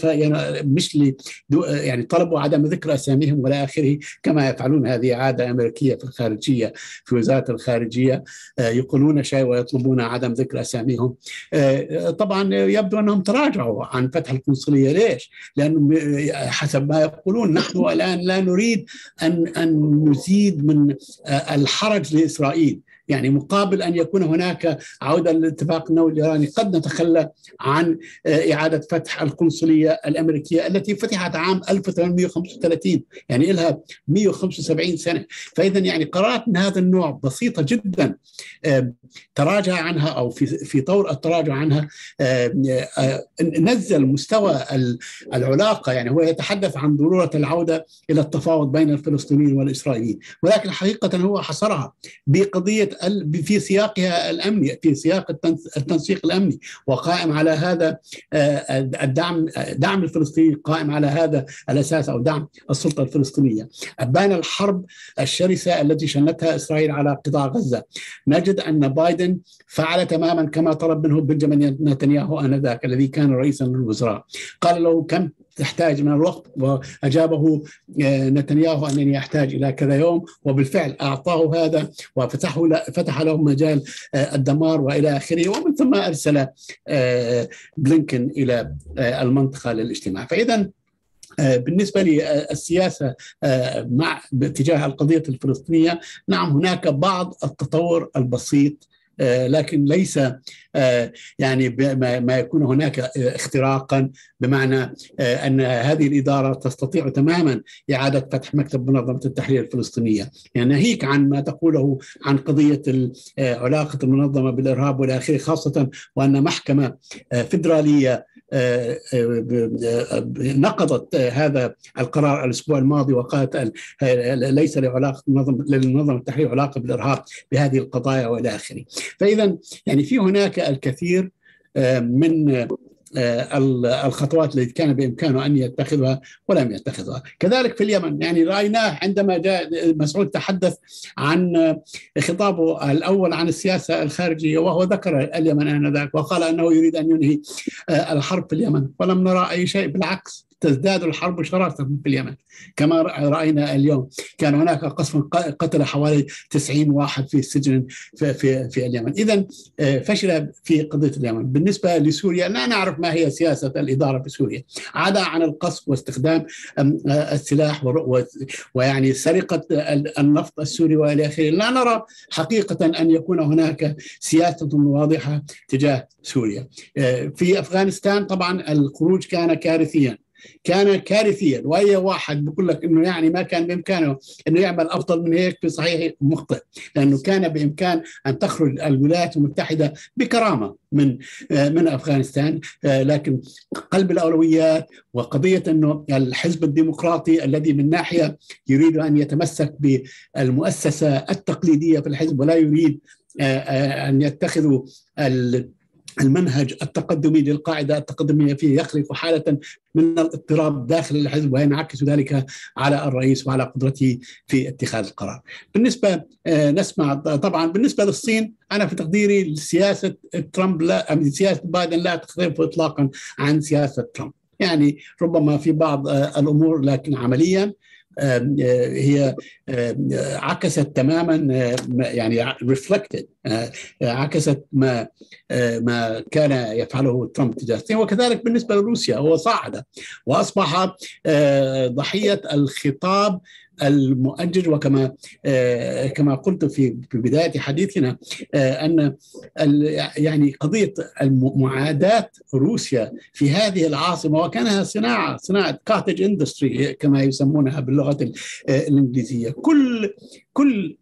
[SPEAKER 3] يعني طلبوا عدم ذكر أساميهم ولا آخره، كما يفعلون، هذه عادة أمريكية في الخارجية، في وزارة الخارجية يقولون شيء ويطلبون عدم ذكر أساميهم. طبعا يبدو أنهم تراجعوا عن فتح القنصلية. ليش؟ لأنه حسب ما يقولون نحن الآن لا نريد أن نزيد من الحرج لإسرائيل، يعني مقابل أن يكون هناك عودة للاتفاق النووي الإيراني قد نتخلى عن إعادة فتح القنصلية الأمريكية التي فتحت عام 1835، يعني لها 175 سنة. فإذا يعني قرارات من هذا النوع بسيطة جدا تراجع عنها، أو في طور التراجع عنها نزل مستوى العلاقة. يعني هو يتحدث عن ضرورة العودة إلى التفاوض بين الفلسطينيين والإسرائيليين، ولكن حقيقة هو حصرها بقضية في سياقها الأمني، في سياق التنسيق الأمني، وقائم على هذا دعم الفلسطيني، قائم على هذا الأساس، أو دعم السلطة الفلسطينية. أبان الحرب الشرسة التي شنتها إسرائيل على قطاع غزة. نجد أن بايدن فعل تماما كما طلب منه بنجامين نتنياهو آنذاك الذي كان رئيسا للوزراء. قال له كم تحتاج من الوقت، وأجابه نتنياهو أنني يحتاج إلى كذا يوم، وبالفعل أعطاه هذا وفتح له مجال الدمار وإلى آخره. ومن ثم أرسل بلينكن إلى المنطقة للاجتماع. فإذا بالنسبة للسياسة باتجاه القضية الفلسطينية، نعم هناك بعض التطور البسيط لكن ليس يعني ما يكون هناك اختراقا، بمعنى أن هذه الإدارة تستطيع تماما إعادة فتح مكتب منظمة التحرير الفلسطينية. يعني ناهيك عن ما تقوله عن قضية علاقة المنظمة بالإرهاب والى آخره، خاصة وأن محكمة فيدرالية نقضت هذا القرار الأسبوع الماضي وقالت ليس للمنظمة التحرير علاقة بالإرهاب بهذه القضايا والى آخره. فإذا يعني في هناك الكثير من الخطوات التي كان بإمكانه أن يتخذها ولم يتخذها. كذلك في اليمن، يعني رأيناه عندما جاء مسعود تحدث عن خطابه الأول عن السياسة الخارجية، وهو ذكر اليمن آنذاك وقال أنه يريد أن ينهي الحرب في اليمن، ولم نرى أي شيء، بالعكس تزداد الحرب شراسة في اليمن كما رأينا اليوم. كان هناك قصف قتل حوالي 90 واحد في السجن في اليمن. إذن فشل في قضية اليمن. بالنسبة لسوريا لا نعرف ما هي سياسة الإدارة في سوريا، عدا عن القصف واستخدام السلاح ويعني سرقة النفط السوري وإلى آخره. لا نرى حقيقة أن يكون هناك سياسة واضحة تجاه سوريا. في أفغانستان طبعا الخروج كان كارثيا، وأي واحد بيقول لك إنه يعني ما كان بإمكانه إنه يعمل أفضل من هيك في صحيح مخطئ، لأنه كان بإمكان أن تخرج الولايات المتحدة بكرامة من أفغانستان، لكن قلب الأولويات وقضية أنه الحزب الديمقراطي الذي من ناحية يريد أن يتمسك بالمؤسسة التقليدية في الحزب ولا يريد أن يتخذوا المنهج التقدمي للقاعدة التقدمية فيه، يخلق حالة من الاضطراب داخل الحزب وينعكس ذلك على الرئيس وعلى قدرته في اتخاذ القرار. بالنسبة نسمع طبعا بالنسبة للصين، أنا في تقديري سياسة ترامب سياسة بايدن لا تختلف إطلاقا عن سياسة ترامب، يعني ربما في بعض الأمور لكن عمليا هي عكست تماما، يعني reflected عكست ما كان يفعله ترامب تجاه الصين. وكذلك بالنسبة لروسيا، هو صعد وأصبح ضحية الخطاب المؤجج. وكما قلت في بداية حديثنا أن يعني قضية معاداة روسيا في هذه العاصمة، وكانها صناعة كاتج اندستري كما يسمونها باللغة الإنجليزية. كل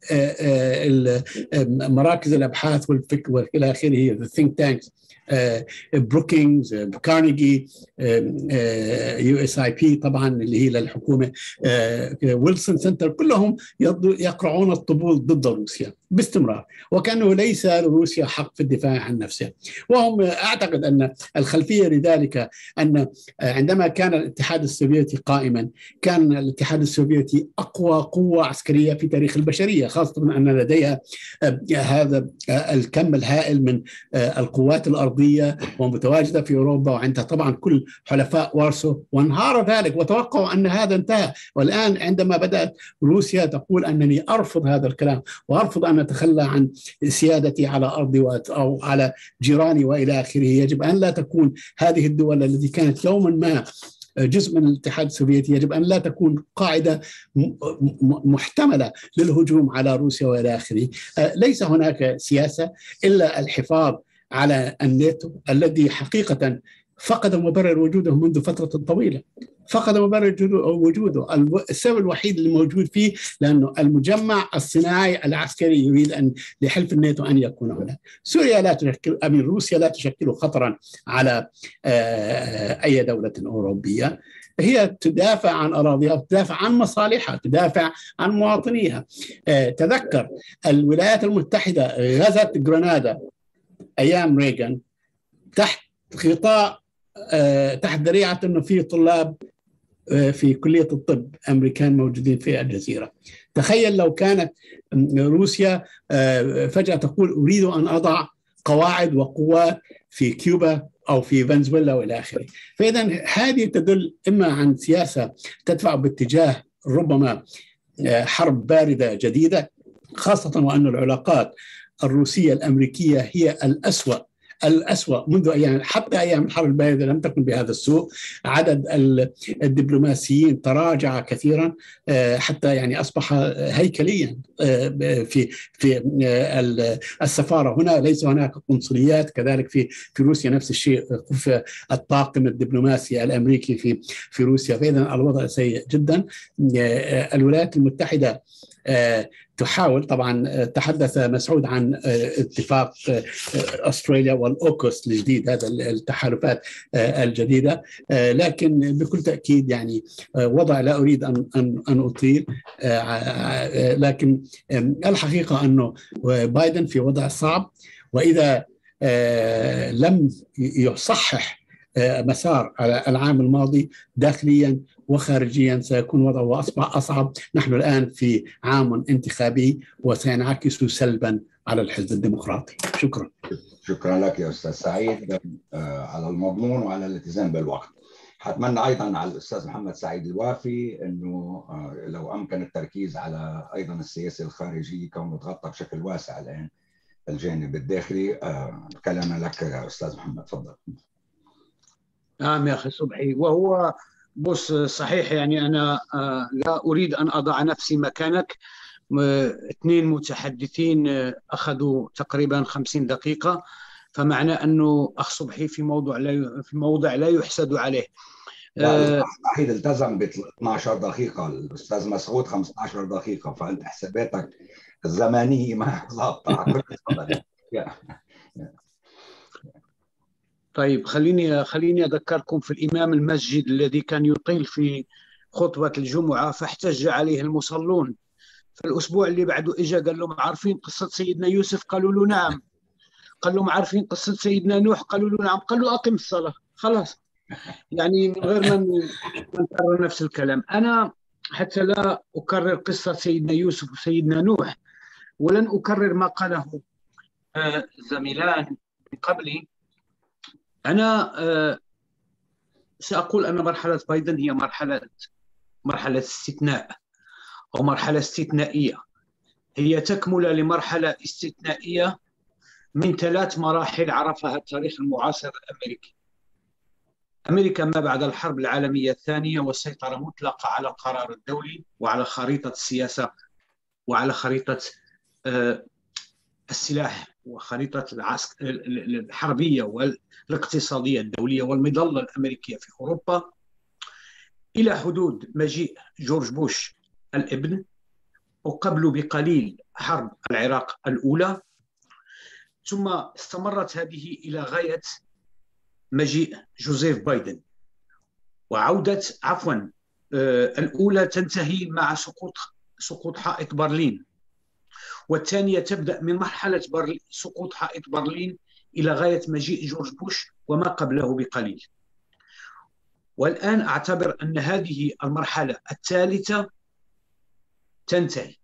[SPEAKER 3] مراكز الأبحاث والفكر والى آخره، the think tanks، بروكينجز، كارنيجي، USIP طبعا اللي هي للحكومة، ويلسون سنتر، كلهم يقرعون الطبول ضد روسيا باستمرار، وكأنه ليس لروسيا حق في الدفاع عن نفسها. وهم أعتقد أن الخلفية لذلك أن عندما كان الاتحاد السوفيتي قائما، كان الاتحاد السوفيتي أقوى قوة عسكرية في تاريخ البشرية، خاصة أن لديها هذا الكم الهائل من القوات الأرضية ومتواجدة في أوروبا، وعندها طبعا كل حلفاء وارسو، وانهار ذلك وتوقعوا أن هذا انتهى. والآن عندما بدأت روسيا تقول أنني أرفض هذا الكلام وأرفض أن أتخلى عن سيادتي على أرضي أو على جيراني وإلى آخره، يجب أن لا تكون هذه الدول التي كانت يوما ما جزء من الاتحاد السوفيتي يجب أن لا تكون قاعدة محتملة للهجوم على روسيا وإلى آخره. ليس هناك سياسة إلا الحفاظ على الناتو الذي حقيقة فقد مبرر وجوده منذ فترة طويلة، فقد مبرر وجوده. السبب الوحيد اللي موجود فيه لأنه المجمع الصناعي العسكري يريد أن لحلف الناتو أن يكون هناك. روسيا لا تشكل خطرا على أي دولة أوروبية، هي تدافع عن أراضيها، تدافع عن مصالحها، تدافع عن مواطنيها. تذكر الولايات المتحدة غزت غرناطة أيام ريغان تحت غطاء، تحت ذريعة أنه في طلاب في كلية الطب أمريكان موجودين في الجزيرة. تخيل لو كانت روسيا فجأة تقول أريد أن أضع قواعد وقوات في كيوبا أو في فنزويلا وإلى آخره. فإذا هذه تدل إما عن سياسة تدفع باتجاه ربما حرب باردة جديدة، خاصة وأن العلاقات الروسية الأمريكية هي الأسوأ الأسوأ منذ أيام، حتى أيام الحرب الباردة لم تكن بهذا السوء. عدد الدبلوماسيين تراجع كثيرا، حتى يعني أصبح هيكليا في السفارة هنا، ليس هناك قنصليات. كذلك في روسيا نفس الشيء، في الطاقم الدبلوماسي الأمريكي في روسيا. فإذا الوضع سيء جدا. الولايات المتحدة تحاول، طبعا تحدث مسعود عن اتفاق أستراليا والأوكوس الجديد، هذا التحالفات الجديدة، لكن بكل تأكيد يعني وضع لا أريد أن أطيل، لكن الحقيقة أنه بايدن في وضع صعب، وإذا لم يصحح مسار العام الماضي داخليا وخارجيا سيكون وضعه أصعب. نحن الآن في عام انتخابي وسينعكس سلبا على الحزب الديمقراطي. شكرا.
[SPEAKER 1] شكرا لك يا أستاذ سعيد على المضمون وعلى الالتزام بالوقت. حتمنى أيضا على الأستاذ محمد سعيد الوافي أنه لو أمكن التركيز على أيضا السياسة الخارجية، كونه تغطى بشكل واسع الآن الجانب الداخلي. كلام لك يا أستاذ محمد، تفضل.
[SPEAKER 4] نعم يا أخي صبحي، وهو بص صحيح، يعني أنا لا أريد أن أضع نفسي مكانك. 2 متحدثين أخذوا تقريبا 50 دقيقة، فمعنى أنه أخ صبحي في موضع لا يحسد عليه.
[SPEAKER 1] الوحيد التزم ب 12 دقيقة، الأستاذ مسعود 15 دقيقة، فأنت حساباتك الزمانية ما ظابطة.
[SPEAKER 4] طيب خليني أذكركم في الإمام المسجد الذي كان يطيل في خطبة الجمعة فاحتج عليه المصلون. في الأسبوع اللي بعده إجا قال لهم عارفين قصة سيدنا يوسف؟ قالوا له نعم. قال لهم عارفين قصة سيدنا نوح؟ قالوا له نعم. قال له أقم الصلاة. خلاص، يعني من غير ما نكرر نفس الكلام. أنا حتى لا أكرر قصة سيدنا يوسف وسيدنا نوح، ولن أكرر ما قاله زميلان من قبلي. أنا سأقول أن مرحلة بايدن هي مرحلة استثناء أو مرحلة استثنائية، هي تكملة لمرحلة استثنائية من 3 مراحل عرفها التاريخ المعاصر الأمريكي. أمريكا ما بعد الحرب العالمية الثانية والسيطرة مطلقة على القرار الدولي وعلى خريطة السياسة وعلى خريطة السلاح وخريطة الحربية والاقتصادية الدولية والمظلة الأمريكية في أوروبا، إلى حدود مجيء جورج بوش الابن، وقبل بقليل حرب العراق الأولى، ثم استمرت هذه إلى غاية مجيء جوزيف بايدن. وعودة الأولى تنتهي مع سقوط حائط برلين، والثانية تبدأ من مرحلة سقوط حائط برلين إلى غاية مجيء جورج بوش وما قبله بقليل. والآن أعتبر أن هذه المرحلة الثالثة تنتهي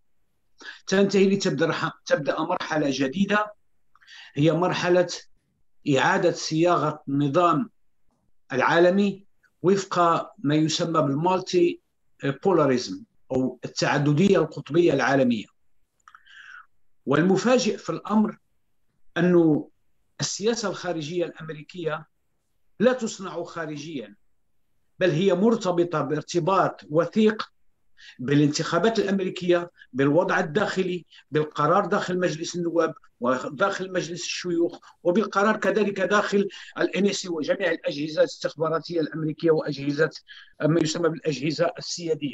[SPEAKER 4] لتبدأ مرحلة جديدة، هي مرحلة إعادة صياغة النظام العالمي وفق ما يسمى بالمالتي بولاريزم أو التعددية القطبية العالمية. والمفاجئ في الأمر أن السياسة الخارجية الأمريكية لا تصنع خارجيا، بل هي مرتبطة بارتباط وثيق بالانتخابات الأمريكية، بالوضع الداخلي، بالقرار داخل مجلس النواب وداخل مجلس الشيوخ، وبالقرار كذلك داخل الNSA وجميع الأجهزة الاستخباراتية الأمريكية وأجهزة ما يسمى بالأجهزة السيادية.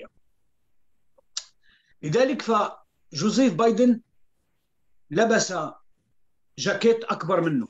[SPEAKER 4] لذلك فجوزيف بايدن لبس جاكيت أكبر منه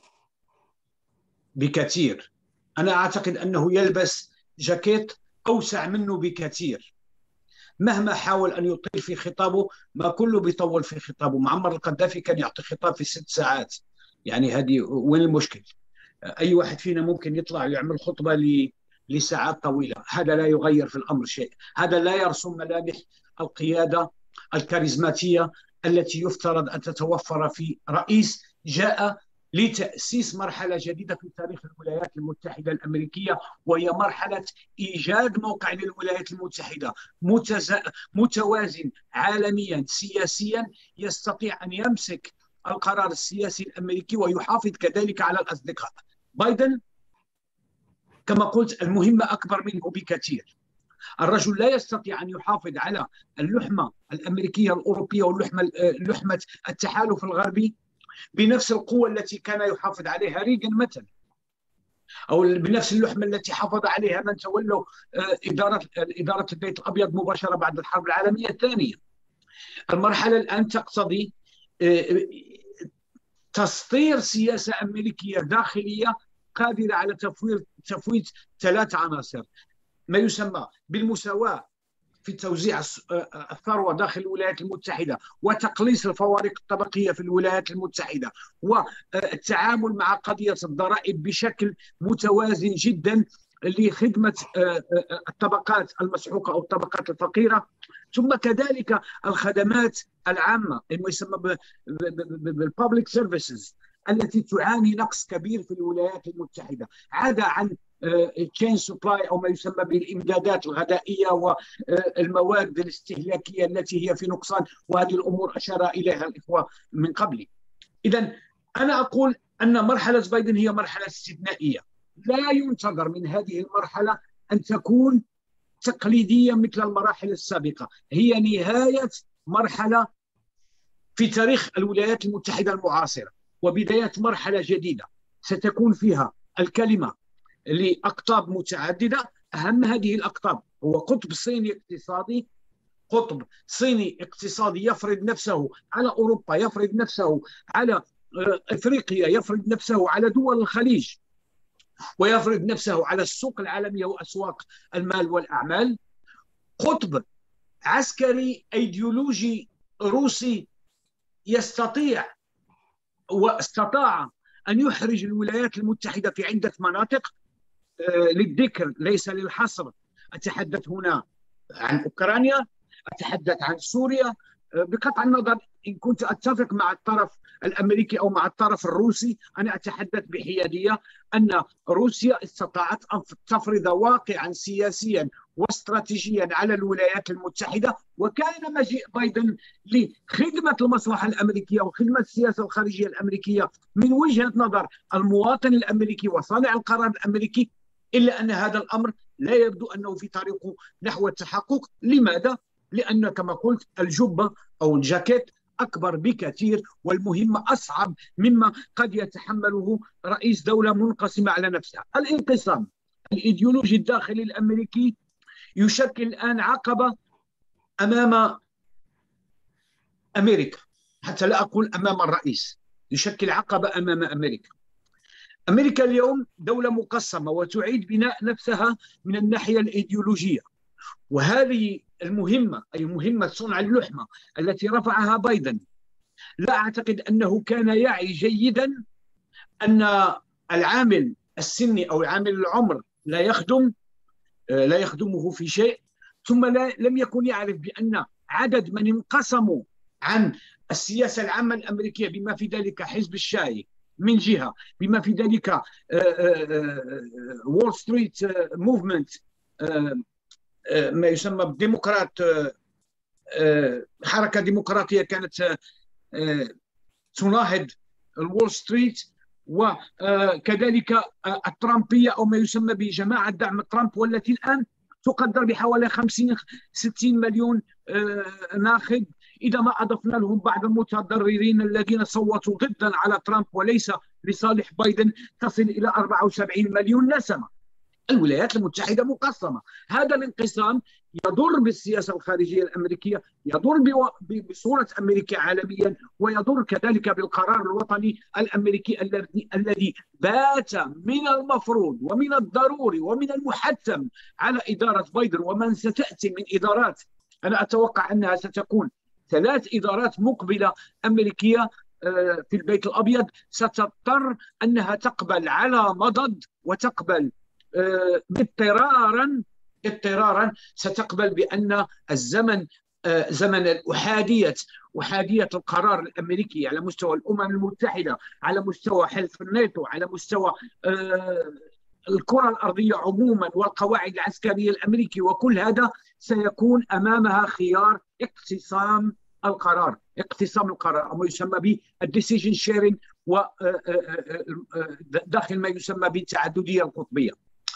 [SPEAKER 4] بكثير. أنا أعتقد أنه يلبس جاكيت أوسع منه بكثير. مهما حاول أن يطيل في خطابه، ما كله بيطول في خطابه. معمر القذافي كان يعطي خطاب في 6 ساعات، يعني هذه وين المشكل؟ أي واحد فينا ممكن يطلع ويعمل خطبة لساعات طويلة. هذا لا يغير في الأمر شيء، هذا لا يرسم ملامح القيادة الكاريزماتية التي يفترض أن تتوفر في رئيس جاء لتأسيس مرحلة جديدة في تاريخ الولايات المتحدة الأمريكية، وهي مرحلة إيجاد موقع للولايات المتحدة متوازن عالميا سياسيا، يستطيع أن يمسك القرار السياسي الأمريكي ويحافظ كذلك على الأصدقاء. بايدن كما قلت المهمة أكبر منه بكثير. الرجل لا يستطيع أن يحافظ على اللحمة الأمريكية الأوروبية ولحمة التحالف الغربي بنفس القوة التي كان يحافظ عليها ريغان مثلا، أو بنفس اللحمة التي حافظ عليها من تولوا إدارة البيت الأبيض مباشرة بعد الحرب العالمية الثانية. المرحلة الآن تقتضي تسطير سياسة أمريكية داخلية قادرة على تفويض 3 عناصر: ما يسمى بالمساواة في توزيع الثروة داخل الولايات المتحدة، وتقليص الفوارق الطبقية في الولايات المتحدة، والتعامل مع قضية الضرائب بشكل متوازن جدا لخدمة الطبقات المسحوقة أو الطبقات الفقيرة، ثم كذلك الخدمات العامة ما يسمى بالبابليك سيرفيسز التي تعاني نقص كبير في الولايات المتحدة، عدا عن تشين سبلاي أو ما يسمى بالإمدادات الغذائية والمواد الاستهلاكية التي هي في نقصان، وهذه الأمور أشار إليها الإخوة من قبل. إذن أنا أقول أن مرحلة بايدن هي مرحلة استثنائية، لا ينتظر من هذه المرحلة أن تكون تقليدية مثل المراحل السابقة، هي نهاية مرحلة في تاريخ الولايات المتحدة المعاصرة وبداية مرحلة جديدة ستكون فيها الكلمة لأقطاب متعددة. أهم هذه الأقطاب هو قطب صيني اقتصادي، قطب صيني اقتصادي يفرض نفسه على أوروبا، يفرض نفسه على أفريقيا، يفرض نفسه على دول الخليج، ويفرض نفسه على السوق العالمية وأسواق المال والأعمال. قطب عسكري أيديولوجي روسي يستطيع واستطاع أن يحرج الولايات المتحدة في عدة مناطق، للذكر ليس للحصر. أتحدث هنا عن أوكرانيا، أتحدث عن سوريا، بقطع النظر إن كنت أتفق مع الطرف الأمريكي أو مع الطرف الروسي، أنا أتحدث بحيادية أن روسيا استطاعت أن تفرض واقعا سياسيا واستراتيجيا على الولايات المتحدة، وكان مجيء بايدن لخدمة المصلحة الأمريكية وخدمة السياسة الخارجية الأمريكية من وجهة نظر المواطن الأمريكي وصانع القرار الأمريكي، إلا أن هذا الأمر لا يبدو أنه في طريقه نحو التحقق. لماذا؟ لأن كما قلت الجبة أو الجاكيت أكبر بكثير، والمهمة أصعب مما قد يتحمله رئيس دولة منقسمة على نفسها. الانقسام الإيديولوجي الداخلي الأمريكي يشكل الآن عقبة أمام أمريكا، حتى لا أقول أمام الرئيس، يشكل عقبة أمام أمريكا. أمريكا اليوم دولة مقسمة وتعيد بناء نفسها من الناحية الإيديولوجية، وهذه المهمة أي مهمة صنع اللحمة التي رفعها بايدن، لا أعتقد أنه كان يعي جيدا أن العامل السني أو عامل العمر لا يخدمه في شيء، ثم لم يكن يعرف بأن عدد من انقسموا عن السياسة العامة الأمريكية بما في ذلك حزب الشاي من جهة، بما في ذلك وول ستريت موفمنت، ما يسمى بالديمقراط، حركة ديمقراطية كانت تناهض الوول ستريت، وكذلك الترامبية أو ما يسمى بجماعة دعم ترامب، والتي الآن تقدر بحوالي 50-60 مليون ناخب، إذا ما أضفنا لهم بعض المتضررين الذين صوتوا ضدا على ترامب وليس لصالح بايدن تصل إلى 74 مليون نسمة. الولايات المتحدة مقسمة، هذا الانقسام يضر بالسياسة الخارجية الأمريكية، يضر بصورة أمريكا عالميا، ويضر كذلك بالقرار الوطني الأمريكي الذي بات من المفروض ومن الضروري ومن المحتم على إدارة بايدن ومن ستأتي من إدارات. أنا أتوقع أنها ستكون 3 إدارات مقبلة أمريكية في البيت الأبيض، ستضطر أنها تقبل على مضض وتقبل اضطرارا ستقبل بأن الزمن زمن أحادية القرار الأمريكي على مستوى الأمم المتحدة، على مستوى حلف الناتو، على مستوى الكرة الأرضية عموما والقواعد العسكرية الأمريكي، وكل هذا سيكون أمامها خيار اقتسام القرار، اقتسام القرار، أو ما يسمى بالديسيجن شيرين، وداخل ما يسمى بالتعددية القطبية.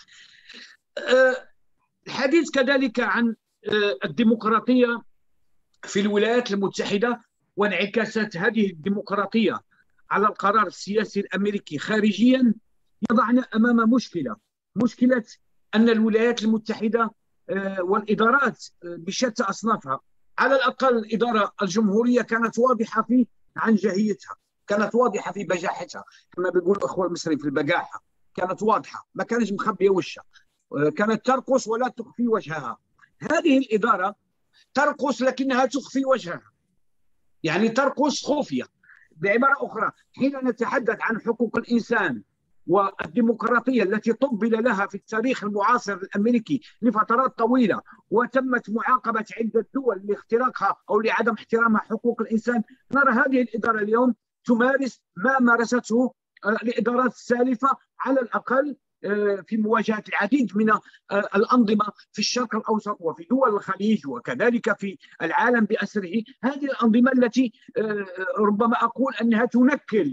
[SPEAKER 4] الحديث كذلك عن الديمقراطية في الولايات المتحدة وانعكاسات هذه الديمقراطية على القرار السياسي الأمريكي خارجيا يضعنا أمام مشكلة أن الولايات المتحدة والإدارات بشتى أصنافها، على الأقل الإدارة الجمهورية كانت واضحة في عنجهيتها، كانت واضحة في بجاحتها، كما بيقول الأخوة المصريين في البجاحة، كانت واضحة، ما كانت مخبية وشها، كانت ترقص ولا تخفي وجهها. هذه الإدارة ترقص لكنها تخفي وجهها، يعني ترقص خفية. بعبارة أخرى، حين نتحدث عن حقوق الإنسان والديمقراطية التي طبل لها في التاريخ المعاصر الأمريكي لفترات طويلة وتمت معاقبة عدة دول لاختراقها أو لعدم احترامها حقوق الإنسان، نرى هذه الإدارة اليوم تمارس ما مارسته الإدارات السالفة، على الأقل في مواجهة العديد من الأنظمة في الشرق الأوسط وفي دول الخليج وكذلك في العالم بأسره. هذه الأنظمة التي ربما أقول أنها تنكل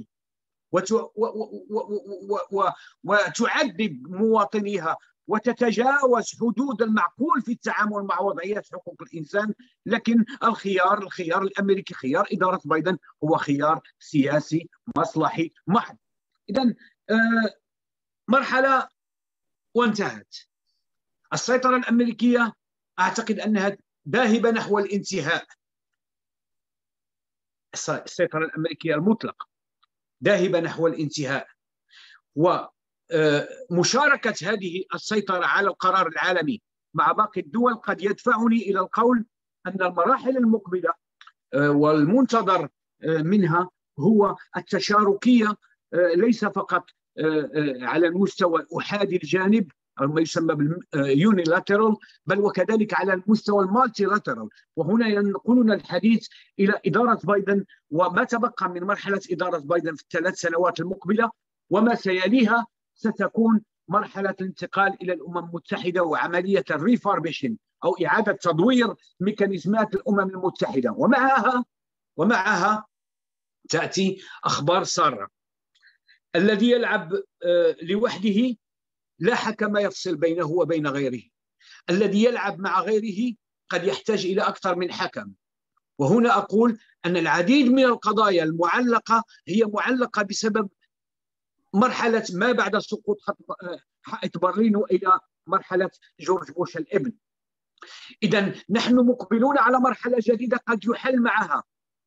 [SPEAKER 4] وتعذب مواطنيها وتتجاوز حدود المعقول في التعامل مع وضعيات حقوق الإنسان، لكن الخيار الأمريكي، خيار إدارة بايدن، هو خيار سياسي مصلحي محض. إذن مرحلة وانتهت. السيطرة الأمريكية أعتقد أنها ذاهبة نحو الانتهاء. السيطرة الأمريكية المطلقة ذاهبة نحو الانتهاء، ومشاركة هذه السيطرة على القرار العالمي مع باقي الدول قد يدفعني إلى القول أن المراحل المقبلة والمنتظر منها هو التشاركية، ليس فقط على المستوى الأحادي الجانب أو ما يسمى باليونيلاترال، بل وكذلك على المستوى المالتيلاترال. وهنا ينقلنا الحديث إلى إدارة بايدن وما تبقى من مرحلة إدارة بايدن في ال3 سنوات المقبلة، وما سيليها ستكون مرحلة الانتقال إلى الأمم المتحدة وعملية الريفاربيشن أو إعادة تدوير ميكانيزمات الأمم المتحدة. ومعها تأتي أخبار سارة. الذي يلعب لوحده لا حكم يفصل بينه وبين غيره، الذي يلعب مع غيره قد يحتاج إلى أكثر من حكم. وهنا أقول أن العديد من القضايا المعلقة هي معلقة بسبب مرحلة ما بعد سقوط حائط برلين إلى مرحلة جورج بوش الابن. إذن نحن مقبلون على مرحلة جديدة قد يحل معها.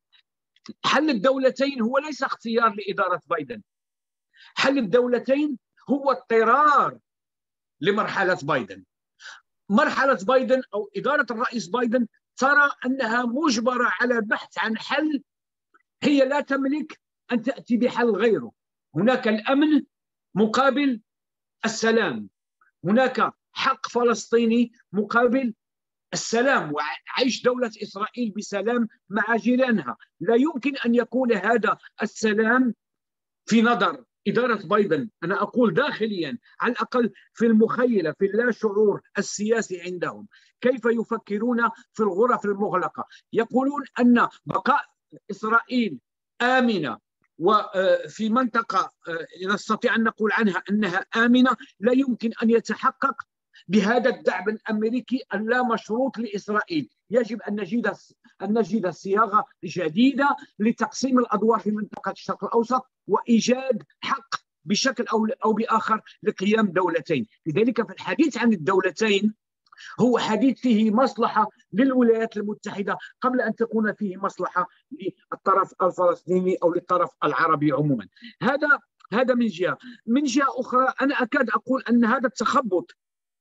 [SPEAKER 4] حل الدولتين هو ليس اختيار لإدارة بايدن، حل الدولتين هو اضطرار لمرحلة بايدن. مرحلة بايدن أو إدارة الرئيس بايدن ترى أنها مجبرة على البحث عن حل هي لا تملك أن تأتي بحل غيره. هناك الأمن مقابل السلام، هناك حق فلسطيني مقابل السلام وعيش دولة إسرائيل بسلام مع جيرانها. لا يمكن أن يكون هذا السلام في نظر إدارة بايدن، أنا أقول داخليا على الأقل في المخيلة، في اللاشعور السياسي عندهم، كيف يفكرون في الغرف المغلقة. يقولون أن بقاء إسرائيل آمنة وفي منطقة نستطيع أن نقول عنها أنها آمنة لا يمكن أن يتحقق بهذا الدعم الأمريكي اللا مشروط لإسرائيل. يجب أن نجد صياغة جديدة لتقسيم الأدوار في منطقة الشرق الأوسط وإيجاد حق بشكل أو بآخر لقيام دولتين. لذلك في الحديث عن الدولتين هو حديث فيه مصلحة للولايات المتحدة قبل أن تكون فيه مصلحة للطرف الفلسطيني أو للطرف العربي عموما. هذا من جهة. من جهة أخرى أنا أكاد أقول أن هذا التخبط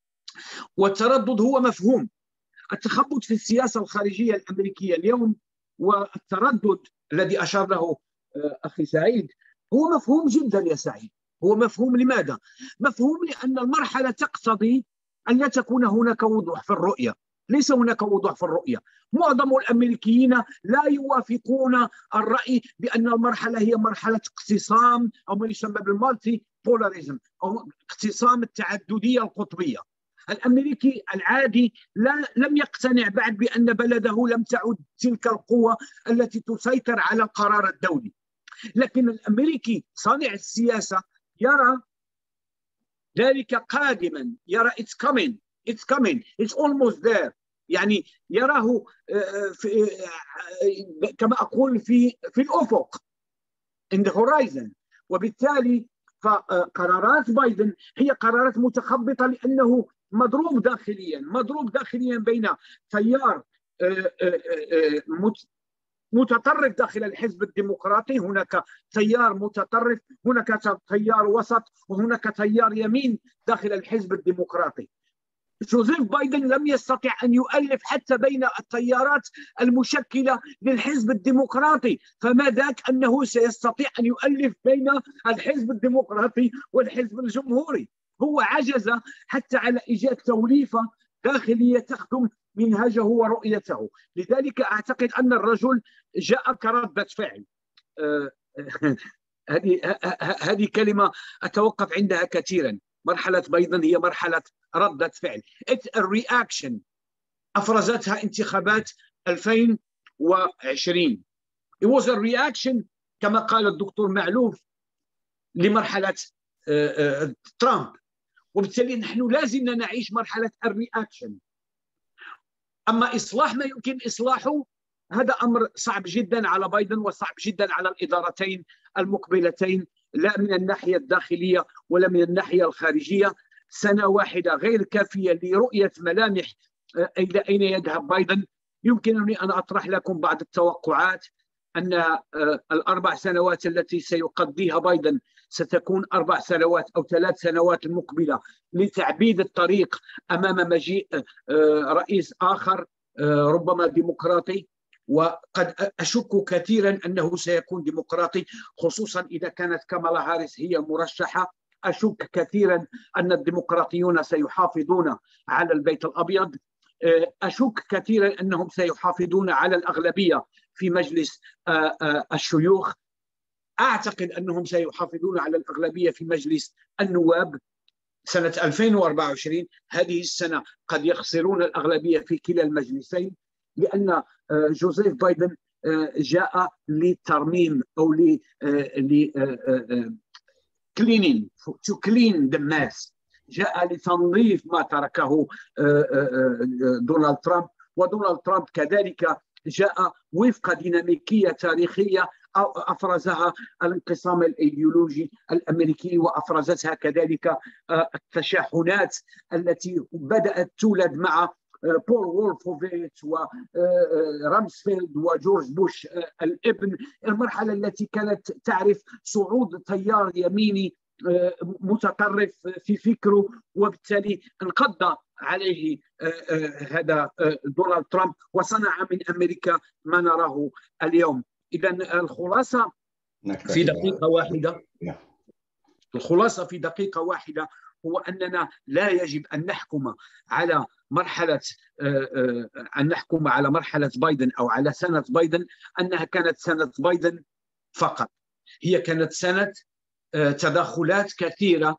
[SPEAKER 4] والتردد هو مفهوم. التخبط في السياسة الخارجية الأمريكية اليوم والتردد الذي أشار له أخي سعيد هو مفهوم جدا يا سعيد. هو مفهوم لماذا؟ مفهوم لأن المرحلة تقتضي أن لا تكون هناك وضوح في الرؤية. ليس هناك وضوح في الرؤية. معظم الأمريكيين لا يوافقون الرأي بأن المرحلة هي مرحلة اقتسام أو ما يسمى بالمالتي بولاريزم أو اقتسام التعددية القطبية. الأمريكي العادي لم يقتنع بعد بأن بلده لم تعد تلك القوة التي تسيطر على القرار الدولي. لكن الأمريكي صانع السياسة يرى ذلك قادما، يرى it's coming, it's almost there. يعني يراه كما أقول في الأفق in the horizon. وبالتالي فقرارات بايدن هي قرارات متخبطة، لأنه مضروب داخليا بين تيار متطرف داخل الحزب الديمقراطي، هناك تيار متطرف، هناك تيار وسط، وهناك تيار يمين داخل الحزب الديمقراطي. جوزيف بايدن لم يستطع أن يؤلف حتى بين التيارات المشكلة للحزب الديمقراطي، فما ذاك أنه سيستطيع أن يؤلف بين الحزب الديمقراطي والحزب الجمهوري. هو عجز حتى على إيجاد توليفة داخلية تخدم منهجه ورؤيته. لذلك أعتقد أن الرجل جاء كردة فعل. هذه كلمة أتوقف عندها كثيرا. مرحلة بايدن هي مرحلة ردة فعل. It's a reaction أفرزتها انتخابات 2020. It was a reaction كما قال الدكتور معلوف لمرحلة ترامب، وبالتالي نحن لازلنا نعيش مرحلة الرياكشن. أما إصلاح ما يمكن إصلاحه هذا أمر صعب جدا على بايدن وصعب جدا على الإدارتين المقبلتين، لا من الناحية الداخلية ولا من الناحية الخارجية. سنة واحدة غير كافية لرؤية ملامح إلى أين يذهب بايدن. يمكنني أن أطرح لكم بعض التوقعات أن ال4 سنوات التي سيقضيها بايدن ستكون 4 سنوات أو 3 سنوات مقبلة لتعبيد الطريق أمام مجيء رئيس آخر ربما ديمقراطي، وقد أشك كثيرا أنه سيكون ديمقراطي، خصوصا إذا كانت كامالا هاريس هي المرشحة. أشك كثيرا أن الديمقراطيون سيحافظون على البيت الأبيض. أشك كثيرا أنهم سيحافظون على الأغلبية في مجلس الشيوخ. أعتقد أنهم سيحافظون على الأغلبية في مجلس النواب. سنة 2024 هذه السنة قد يخسرون الأغلبية في كلا المجلسين، لأن جوزيف بايدن جاء لترميم أو cleaning to clean the mess، جاء لتنظيف ما تركه دونالد ترامب. ودونالد ترامب كذلك جاء وفق ديناميكية تاريخية أفرزها الانقسام الإيديولوجي الأمريكي، وأفرزتها كذلك التشحنات التي بدأت تولد مع بول وولفوفيتش ورامسفيلد وجورج بوش الابن. المرحلة التي كانت تعرف صعود تيار يميني متطرف في فكره، وبالتالي انقض عليه هذا دونالد ترامب وصنع من أمريكا ما نراه اليوم. إذا الخلاصة في دقيقة واحدة، الخلاصة في دقيقة واحدة هو أننا لا يجب أن نحكم على مرحلة بايدن أو على سنة بايدن أنها كانت سنة بايدن فقط. هي كانت سنة تدخلات كثيرة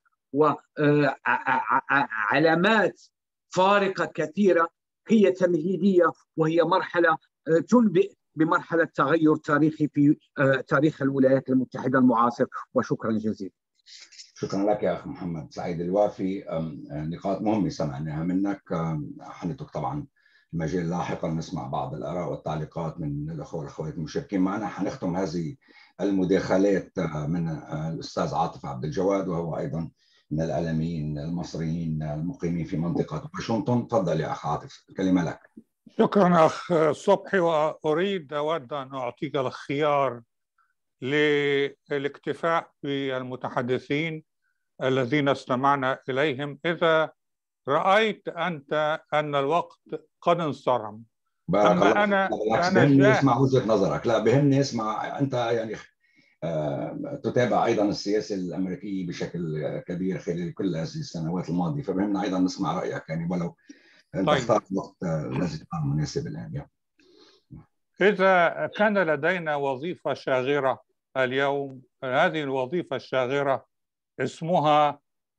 [SPEAKER 4] وعلامات فارقة كثيرة، هي تمهيدية، وهي مرحلة تنبئ بمرحلة تغير تاريخي في تاريخ الولايات المتحدة المعاصر. وشكرا جزيلا.
[SPEAKER 1] شكرا لك يا أخ محمد سعيد الوافي. نقاط مهمة سمعناها منك. حنترك طبعا المجال لاحقا نسمع بعض الآراء والتعليقات من الأخوة والأخوات المشاركين معنا. حنختم هذه المداخلات من الأستاذ عاطف عبد الجواد، وهو أيضا من الإعلاميين المصريين المقيمين في منطقة واشنطن. تفضل يا أخ عاطف، الكلمة لك.
[SPEAKER 5] شكرا أخ صبحي، أود أن أعطيك الخيار للاكتفاء بالمتحدثين الذين استمعنا إليهم إذا رأيت أنت أن الوقت قد انصرم.
[SPEAKER 1] بارك الله.
[SPEAKER 5] أنا
[SPEAKER 1] بهمني أسمع وجهة نظرك. لا، بهمني أسمع أنت يعني تتابع أيضا السياسة الأمريكية بشكل كبير خلال كل هذه السنوات الماضية، فبهمنا أيضا نسمع رأيك، يعني ولو أنت اخترت وقت الذي كان مناسب الآن.
[SPEAKER 5] إذا كان لدينا وظيفة شاغرة اليوم، هذه الوظيفة الشاغرة اسمها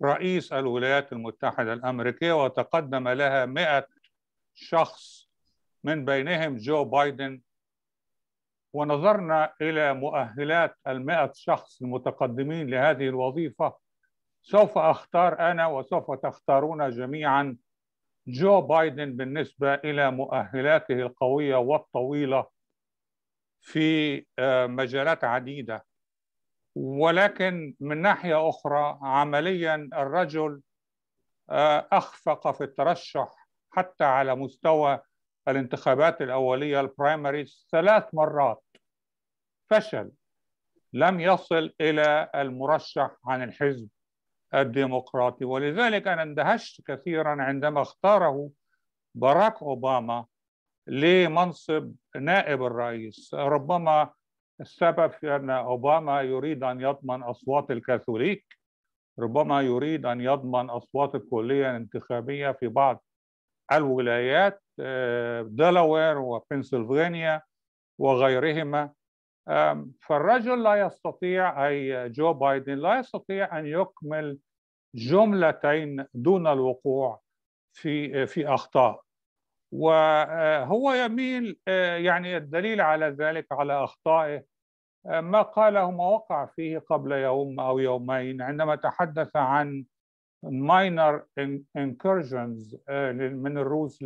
[SPEAKER 5] رئيس الولايات المتحدة الأمريكية، وتقدم لها 100 شخص من بينهم جو بايدن. ونظرنا إلى مؤهلات 100 شخص المتقدمين لهذه الوظيفة، سوف أختار أنا وسوف تختارون جميعا جو بايدن بالنسبة إلى مؤهلاته القوية والطويلة في مجالات عديدة. ولكن من ناحية أخرى عمليا الرجل أخفق في الترشح حتى على مستوى الانتخابات الأولية البرايمريز 3 مرات، فشل، لم يصل إلى المرشح عن الحزب الديمقراطي. ولذلك أنا اندهشت كثيرا عندما اختاره باراك أوباما لمنصب نائب الرئيس. ربما السبب في أن أوباما يريد أن يضمن أصوات الكاثوليك، ربما يريد أن يضمن أصوات الكلية الانتخابية في بعض الولايات، دلاوير وبنسلفانيا وغيرهما. فالرجل لا يستطيع، أي جو بايدن لا يستطيع أن يكمل جملتين دون الوقوع في أخطاء. وهو يميل، يعني الدليل على ذلك على أخطائه ما قاله، ما وقع فيه قبل يوم أو يومين عندما تحدث عن minor incursions من الروس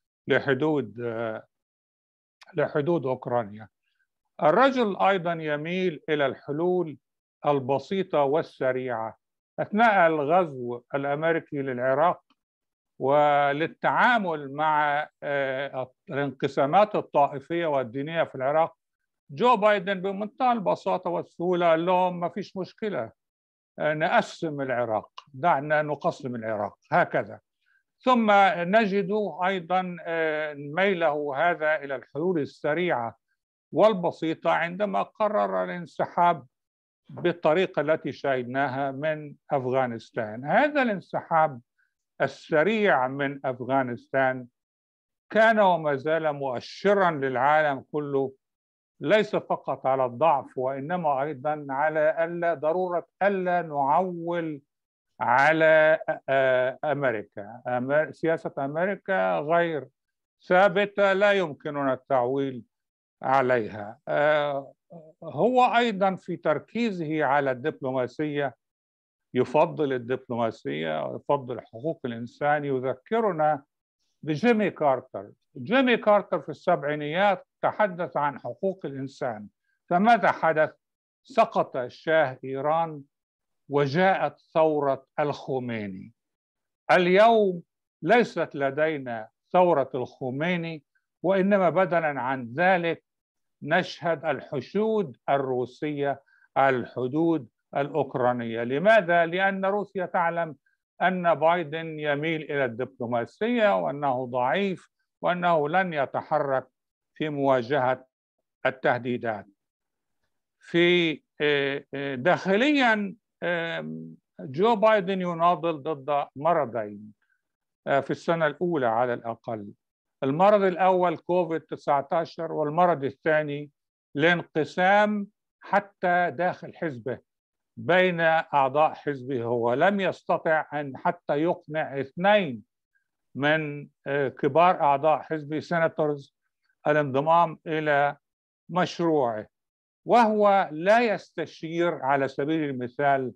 [SPEAKER 5] لحدود أوكرانيا. الرجل أيضا يميل إلى الحلول البسيطة والسريعة. أثناء الغزو الأمريكي للعراق وللتعامل مع الانقسامات الطائفية والدينية في العراق، جو بايدن بمنتهى البساطة والسهولة قال لهم ما فيش مشكلة، نقسم العراق، دعنا نقسم العراق هكذا. ثم نجد أيضا ميله هذا إلى الحلول السريعة والبسيطة عندما قرر الانسحاب بالطريقة التي شاهدناها من أفغانستان. هذا الانسحاب السريع من أفغانستان كان وما زال مؤشرا للعالم كله، ليس فقط على الضعف وإنما أيضا على ضرورة ألا نعول على أمريكا. سياسة أمريكا غير ثابتة، لا يمكننا التعويل عليها. هو أيضا في تركيزه على الدبلوماسية يفضل الدبلوماسية ويفضل حقوق الإنسان. يذكرنا بجيمي كارتر. جيمي كارتر في السبعينيات تحدث عن حقوق الإنسان، فماذا حدث؟ سقط شاه إيران وجاءت ثورة الخميني. اليوم ليست لدينا ثورة الخميني، وإنما بدلا عن ذلك نشهد الحشود الروسية على الحدود الأوكرانية. لماذا؟ لأن روسيا تعلم أن بايدن يميل إلى الدبلوماسية وأنه ضعيف وأنه لن يتحرك في مواجهة التهديدات. في داخليا جو بايدن يناضل ضد مرضين في السنة الأولى على الأقل. المرض الأول كوفيد-19، والمرض الثاني الانقسام حتى داخل حزبه بين أعضاء حزبه. هو لم يستطع أن حتى يقنع 2 من كبار أعضاء حزبه سيناتورز الانضمام إلى مشروعه، وهو لا يستشير على سبيل المثال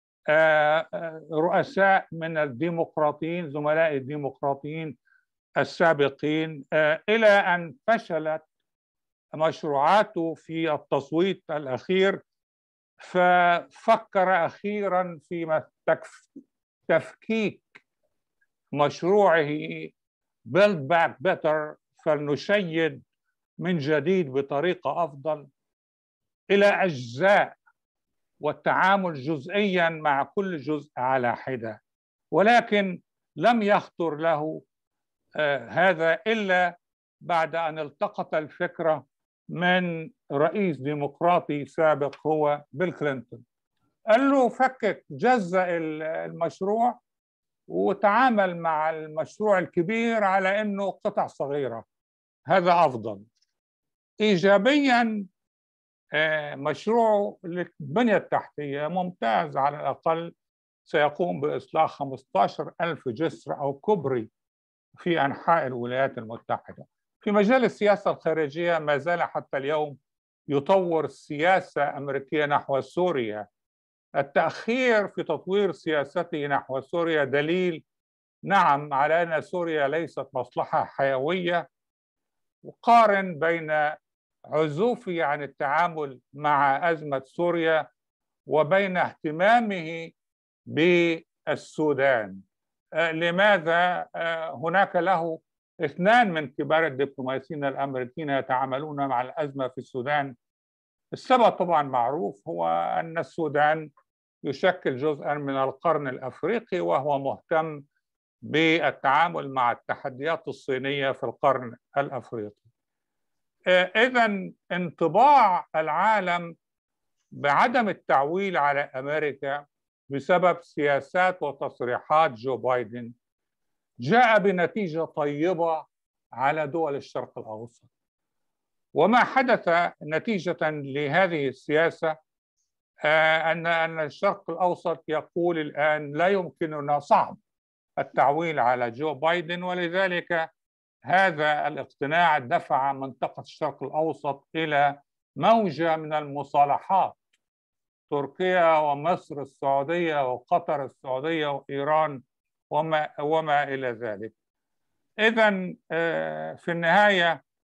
[SPEAKER 5] رؤساء من الديمقراطيين، زملاء الديمقراطيين السابقين، إلى أن فشلت مشروعاته في التصويت الأخير، ففكر أخيرا في تفكيك مشروعه Build Back Better، فلنشيد من جديد بطريقة أفضل إلى أجزاء والتعامل جزئيا مع كل جزء على حدة. ولكن لم يخطر له هذا إلا بعد أن التقط الفكرة من رئيس ديمقراطي سابق هو بيل كلينتون. قال له فكك، جزأ المشروع وتعامل مع المشروع الكبير على أنه قطع صغيرة، هذا أفضل. إيجابيا مشروعه للبنية التحتية ممتاز على الأقل، سيقوم بإصلاح 15,000 جسر أو كوبري في أنحاء الولايات المتحدة. في مجال السياسة الخارجية ما زال حتى اليوم يطور سياسة أمريكية نحو سوريا. التأخير في تطوير سياسته نحو سوريا دليل نعم على أن سوريا ليست مصلحة حيوية، وقارن بين عزوفه عن التعامل مع أزمة سوريا وبين اهتمامه بالسودان. لماذا هناك له 2 من كبار الدبلوماسيين الأمريكيين يتعاملون مع الأزمة في السودان؟ السبب طبعا معروف، هو أن السودان يشكل جزءا من القرن الأفريقي، وهو مهتم بالتعامل مع التحديات الصينية في القرن الأفريقي. إذن انطباع العالم بعدم التعويل على أمريكا بسبب سياسات وتصريحات جو بايدن جاء بنتيجة طيبة على دول الشرق الأوسط. وما حدث نتيجة لهذه السياسة أن الشرق الأوسط يقول الآن لا يمكننا، صعب التعويل على جو بايدن، ولذلك هذا الاقتناع دفع منطقة الشرق الأوسط إلى موجة من المصالحات، تركيا ومصر السعودية وقطر السعودية وإيران وما إلى ذلك. إذن في النهاية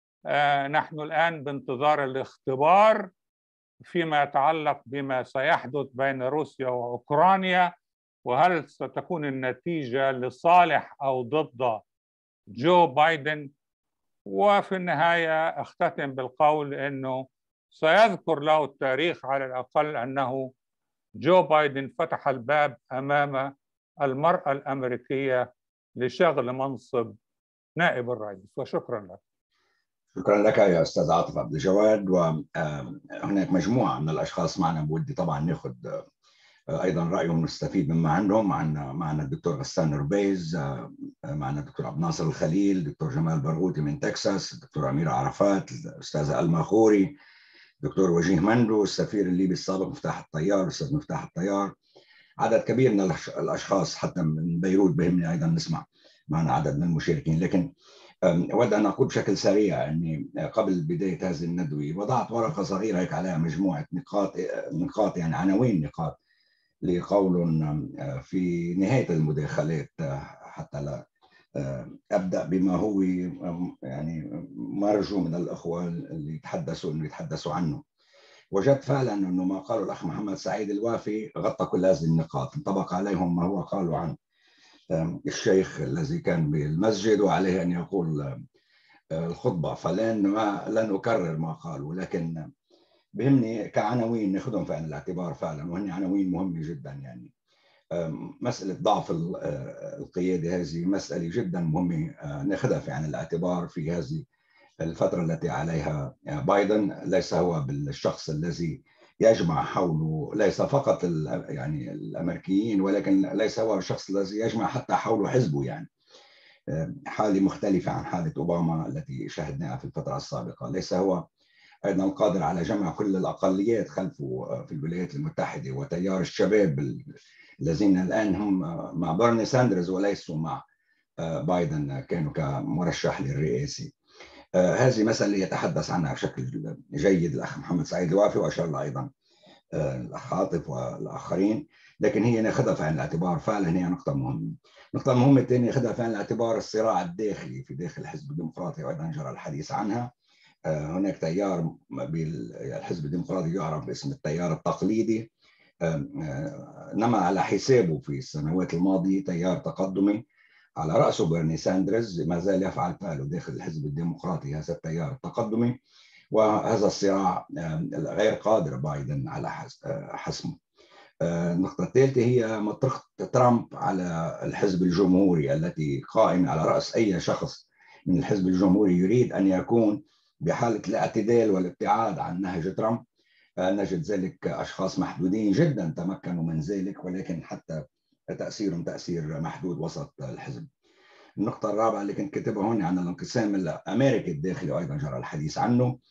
[SPEAKER 5] نحن الآن بانتظار الاختبار فيما يتعلق بما سيحدث بين روسيا وأوكرانيا، وهل ستكون النتيجة لصالح أو ضد جو بايدن. وفي النهاية أختتم بالقول أنه سيذكر له التاريخ على الأقل أنه جو بايدن فتح الباب أمام المرأة الأمريكية لشغل منصب نائب الرئيس. وشكرا لك.
[SPEAKER 1] شكرا لك يا أستاذ عاطف عبد الجواد. وهناك مجموعة من الأشخاص معنا، بودي طبعا ناخذ أيضا رأيهم نستفيد مما عندهم. معنا الدكتور غسان ربيز، معنا الدكتور عبد الناصر الخليل، دكتور جمال برغوثي من تكساس، الدكتور أميرة عرفات، الأستاذة ألما خوري، دكتور وجيه مندو، السفير الليبي السابق مفتاح الطيار، الأستاذ مفتاح الطيار. عدد كبير من الأشخاص حتى من بيروت بهمني أيضا نسمع معنا عدد من المشاركين. لكن أود أن أقول بشكل سريع أني قبل بداية هذه الندوة وضعت ورقة صغيرة هيك عليها مجموعة نقاط يعني عناوين نقاط لقول في نهاية المداخلات، حتى لا أبدأ بما هو يعني مرجو من الأخوة اللي يتحدثوا عنه. وجدت فعلا أنه ما قاله الأخ محمد سعيد الوافي غطى كل هذه النقاط، انطبق عليهم ما هو قاله عن الشيخ الذي كان بالمسجد وعليه أن يقول الخطبة، فلن أكرر ما قالوا، لكن بهمني كعناوين ناخذهم في عين الاعتبار فعلا، وهن عناوين مهمة جدا. يعني مسألة ضعف القيادة هذه مسألة جدا مهمة ناخذها في عين الاعتبار في هذه الفترة التي عليها بايدن. ليس هو بالشخص الذي يجمع حوله ليس فقط يعني الأمريكيين، ولكن ليس هو الشخص الذي يجمع حتى حوله حزبه. يعني حالة مختلفة عن حالة أوباما التي شاهدناها في الفترة السابقة. ليس هو أيضا القادر على جمع كل الأقليات خلفه في الولايات المتحدة وتيار الشباب الذين الآن هم مع بيرني ساندرز وليسوا مع بايدن، كانوا كمرشح للرئاسة. هذه مسألة يتحدث عنها بشكل جيد الأخ محمد سعيد الوافي، وأشار له أيضا الأخ عاطف والآخرين. لكن هي ناخذها في عين الاعتبار فعلا، هي نقطة مهمة. النقطة المهمة الثانية ناخذها في عين الاعتبار الصراع الداخلي في داخل الحزب الديمقراطي، وأيضا جرى الحديث عنها. هناك تيار بالحزب الديمقراطي يعرف باسم التيار التقليدي، نما على حسابه في السنوات الماضية تيار تقدمي على رأسه بيرني ساندرز، ما زال يفعل فعله داخل الحزب الديمقراطي هذا التيار التقدمي، وهذا الصراع غير قادر بايدن على حسمه. النقطة الثالثة هي مطرقة ترامب على الحزب الجمهوري التي قائمة على رأس أي شخص من الحزب الجمهوري يريد أن يكون بحالة الاعتدال والابتعاد عن نهج ترامب. نجد ذلك أشخاص محدودين جدا تمكنوا من ذلك، ولكن حتى تأثيرهم تأثير محدود وسط الحزب. النقطة الرابعة اللي كنت كاتبها هون عن الانقسام الأمريكي الداخلي، وأيضا جرى الحديث عنه.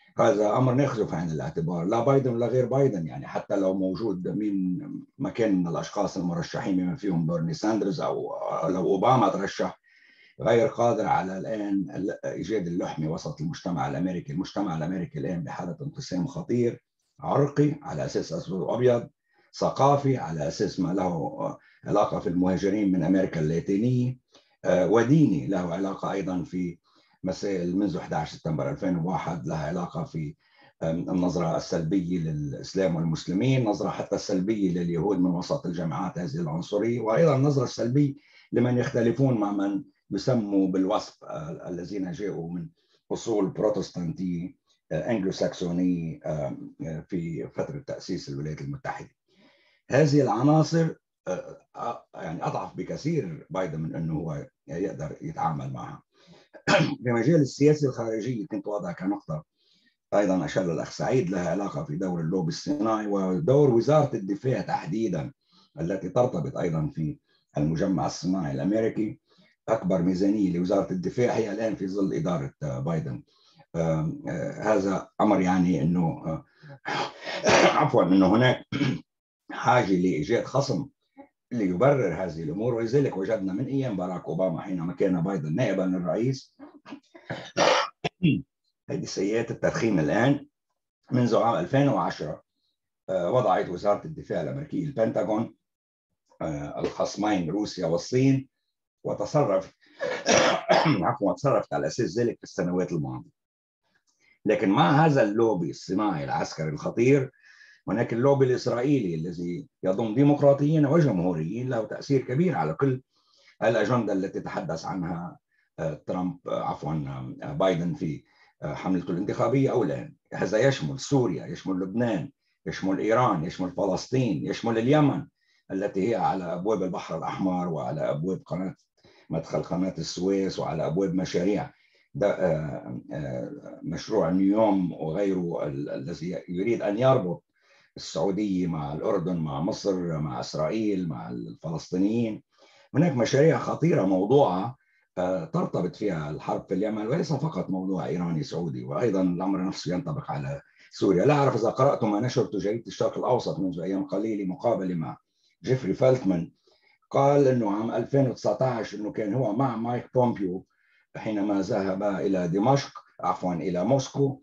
[SPEAKER 1] هذا امر ناخذه في عين الاعتبار، لا بايدن ولا غير بايدن، يعني حتى لو موجود مين مكان من الاشخاص المرشحين بما فيهم بيرني ساندرز او لو اوباما ترشح، غير قادر على الان ايجاد اللحمه وسط المجتمع الامريكي. المجتمع الامريكي الان بحاله انقسام خطير، عرقي على اساس اسود وابيض، ثقافي على اساس ما له علاقه في المهاجرين من امريكا اللاتينيه، وديني له علاقه ايضا في مسائل منذ 11 سبتمبر 2001، لها علاقه في النظرة السلبية للإسلام والمسلمين، نظرة حتى السلبية لليهود من وسط الجامعات هذه العنصرية، وأيضا النظرة السلبية لمن يختلفون مع من يسموا بالوصف الذين جاءوا من أصول بروتستانتية أنجلو ساكسونية في فترة تأسيس الولايات المتحدة. هذه العناصر يعني أضعف بكثير بايدن من أنه هو يقدر يتعامل معها. بمجال السياسة الخارجية كنت واضع كنقطة ايضا اشار الاخ سعيد، لها علاقه في دور اللوبي الصناعي ودور وزاره الدفاع تحديدا التي ترتبط ايضا في المجمع الصناعي الامريكي. اكبر ميزانيه لوزاره الدفاع هي الان في ظل اداره بايدن. هذا امر يعني انه عفوا انه هناك حاجه لايجاد خصم ليبرر هذه الامور، ولذلك وجدنا من ايام باراك اوباما حينما كان بايدن نائبا للرئيس هذه سيئات التدخين الان. منذ عام 2010 وضعت وزارة الدفاع الأمريكية البنتاغون الخصمين روسيا والصين، وتصرفت على أساس ذلك في السنوات الماضية. لكن مع هذا اللوبي الصناعي العسكري الخطير هناك اللوبي الإسرائيلي الذي يضم ديمقراطيين وجمهوريين، له تأثير كبير على كل الأجندة التي تحدث عنها ترامب بايدن في حملته الانتخابية أو الآن. هذا يشمل سوريا، يشمل لبنان، يشمل إيران، يشمل فلسطين، يشمل اليمن التي هي على أبواب البحر الأحمر وعلى أبواب مدخل قناة السويس وعلى أبواب مشاريع مشروع نيوم وغيره الذي يريد أن يربط السعودية مع الأردن مع مصر مع إسرائيل مع الفلسطينيين. هناك مشاريع خطيرة موضوعة ترتبط فيها الحرب في اليمن، وليس فقط موضوع إيراني سعودي، وأيضا الأمر نفسه ينطبق على سوريا. لا أعرف إذا قرأت ما نشرته جريدة الشرق الأوسط منذ أيام قليلة مقابلة مع جيفري فلتمان، قال أنه عام 2019 أنه كان هو مع مايك بومبيو حينما ذهب إلى دمشق إلى موسكو،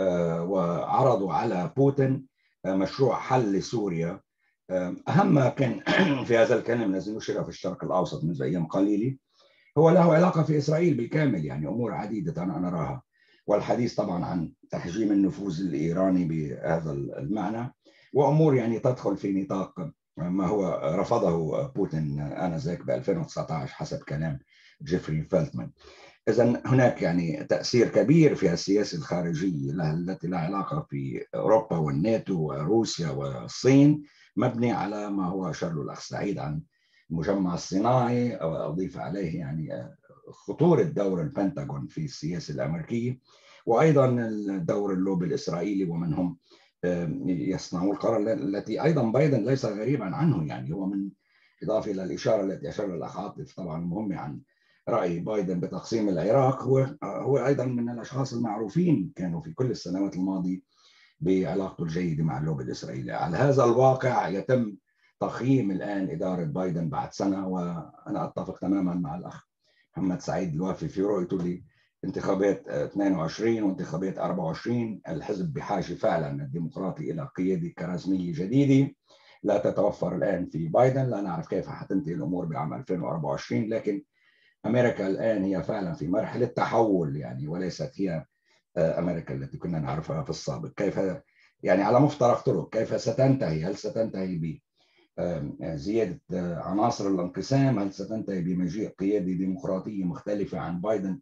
[SPEAKER 1] وعرضوا على بوتين مشروع حل لسوريا. أهم ما كان في هذا الكلام الذي نشر في الشرق الأوسط منذ أيام قليلة هو له علاقة في إسرائيل بالكامل، يعني أمور عديدة أنا أراها، والحديث طبعا عن تحجيم النفوذ الإيراني بهذا المعنى، وأمور يعني تدخل في نطاق ما هو رفضه بوتين آنذاك ب 2019 حسب كلام جيفري فلتمان. إذا هناك يعني تأثير كبير في السياسة الخارجية التي لها علاقة في أوروبا والناتو وروسيا والصين، مبني على ما هو أشار له الأخ سعيد عن المجمع الصناعي، أو أضيف عليه يعني خطورة دور البنتاغون في السياسة الأمريكية، وأيضا دور اللوبي الإسرائيلي ومن هم يصنعوا القرار التي أيضا بايدن ليس غريبا عنه. يعني هو من إضافة إلى الإشارة التي أشار الأخ عاطف طبعا مهمة عن رأي بايدن بتقسيم العراق، هو أيضا من الأشخاص المعروفين كانوا في كل السنوات الماضية بعلاقته الجيدة مع اللوبي الإسرائيلي. على هذا الواقع يتم تقييم الآن إدارة بايدن بعد سنة، وأنا أتفق تماما مع الأخ محمد سعيد الوافي في رؤيته لانتخابات 22 وانتخابات 24. الحزب بحاجة فعلا الديمقراطي إلى قيادة كاريزمية جديدة لا تتوفر الآن في بايدن. لا نعرف كيف حتنتهي الأمور بعام 2024، لكن أمريكا الآن هي فعلا في مرحلة تحول، يعني وليست هي أمريكا التي كنا نعرفها في السابق. كيف يعني على مفترق طرق كيف ستنتهي؟ هل ستنتهي بزيادة عناصر الانقسام؟ هل ستنتهي بمجيء قيادة ديمقراطية مختلفة عن بايدن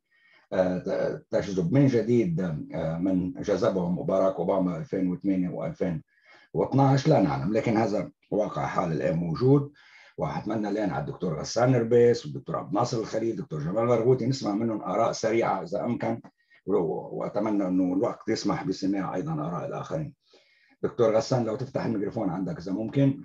[SPEAKER 1] تجذب من جديد من جذبهم باراك أوباما 2008 و2012؟ لا نعلم، لكن هذا واقع حال الآن موجود. وأتمنى الآن على الدكتور غسان نربيس والدكتور عبد الناصر الخليل والدكتور جمال مرغوثي نسمع منهم آراء سريعة إذا أمكن، وأتمنى أنه الوقت يسمح بسماع أيضا آراء الآخرين. دكتور غسان لو تفتح الميكروفون عندك إذا ممكن.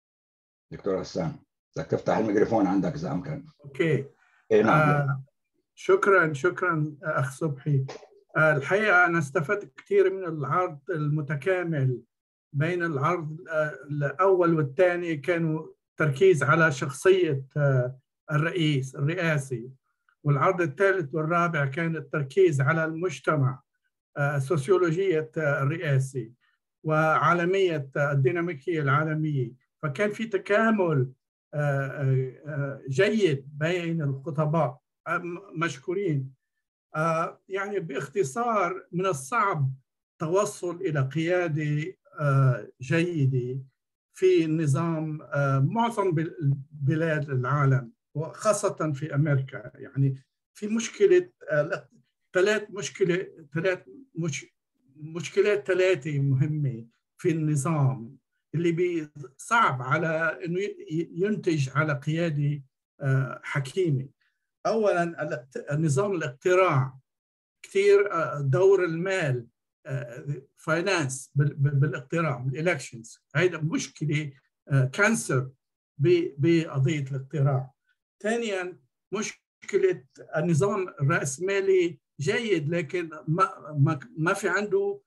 [SPEAKER 1] دكتور غسان بدك تفتح الميكروفون عندك إذا أمكن.
[SPEAKER 6] أوكي.
[SPEAKER 1] إيه نعم.
[SPEAKER 6] شكرا أخ صبحي. الحقيقة أنا استفدت كثير من العرض المتكامل. بين العرض الأول والثاني كانوا تركيز على شخصية الرئيس الرئاسي، والعرض الثالث والرابع كان التركيز على المجتمع، سوسيولوجية الرئاسي وعالمية الديناميكية العالمية. فكان في تكامل جيد بين الخطباء، مشكورين. يعني باختصار، من الصعب توصل إلى قيادة جيدة في نظام معظم بلاد العالم وخاصة في أمريكا. يعني في مشكلة مشكلات ثلاثة مهمة في النظام اللي صعب على أنه ينتج على قيادة حكيمة. أولاً نظام الاقتراع، كثير دور المال فاينانس بالاقتراع بالإلكشنز، هذا مشكلة كانسر بقضية الاقتراع. ثانياً مشكلة النظام الرأسمالي جيد لكن ما في عنده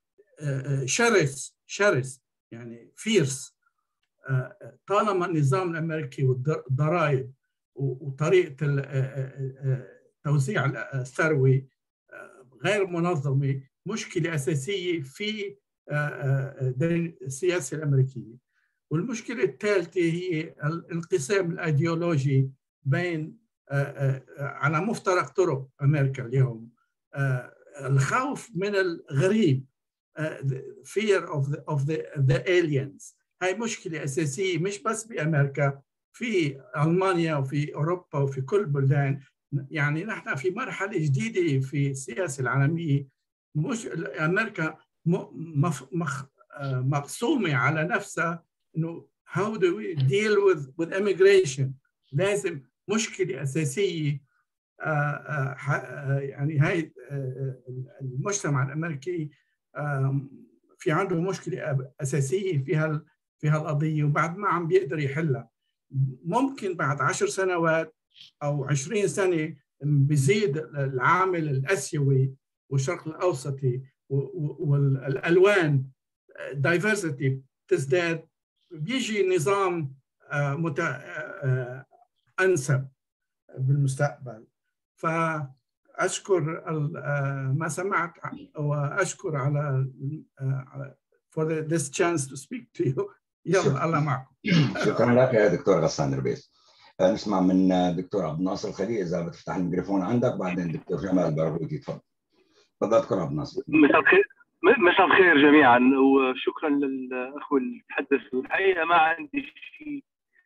[SPEAKER 6] شرس يعني فيرس. طالما النظام الأمريكي والضرائب وطريقة توزيع الثروة غير منظمة مشكلة أساسية في السياسة الأمريكية. والمشكلة الثالثة هي الانقسام الأيديولوجي بين على مفترق طرق أمريكا اليوم. الخوف من الغريب، fear of the aliens، هاي مشكلة أساسية مش بس بأمريكا، في ألمانيا وفي أوروبا وفي كل بلدان. يعني نحن في مرحلة جديدة في السياسة العالمية. مش أمريكا مقسومة على نفسها إنه how do we deal with immigration. لازم مشكلة أساسية. يعني هاي المجتمع الأمريكي في عنده مشكلة أساسية في هالقضية، وبعد ما عم بيقدر يحلها. ممكن بعد 10 سنوات أو 20 سنة بيزيد العامل الآسيوي والشرق الأوسطي والألوان diversity تزداد، بيجي نظام أنسب بالمستقبل. فأشكر ما سمعت وأشكر على for this chance to speak to you. يلا الله معكم.
[SPEAKER 1] شكرا لك يا دكتور غسان ربيس. نسمع من دكتور عبد الناصر الخليل إذا بتفتح الميكروفون عندك، بعدين دكتور جمال برغوثي. تفضل دكتور عبد الناصر.
[SPEAKER 7] مساء الخير جميعا، وشكرا للأخوة اللي تحدثوا. الحقيقة ما عندي شيء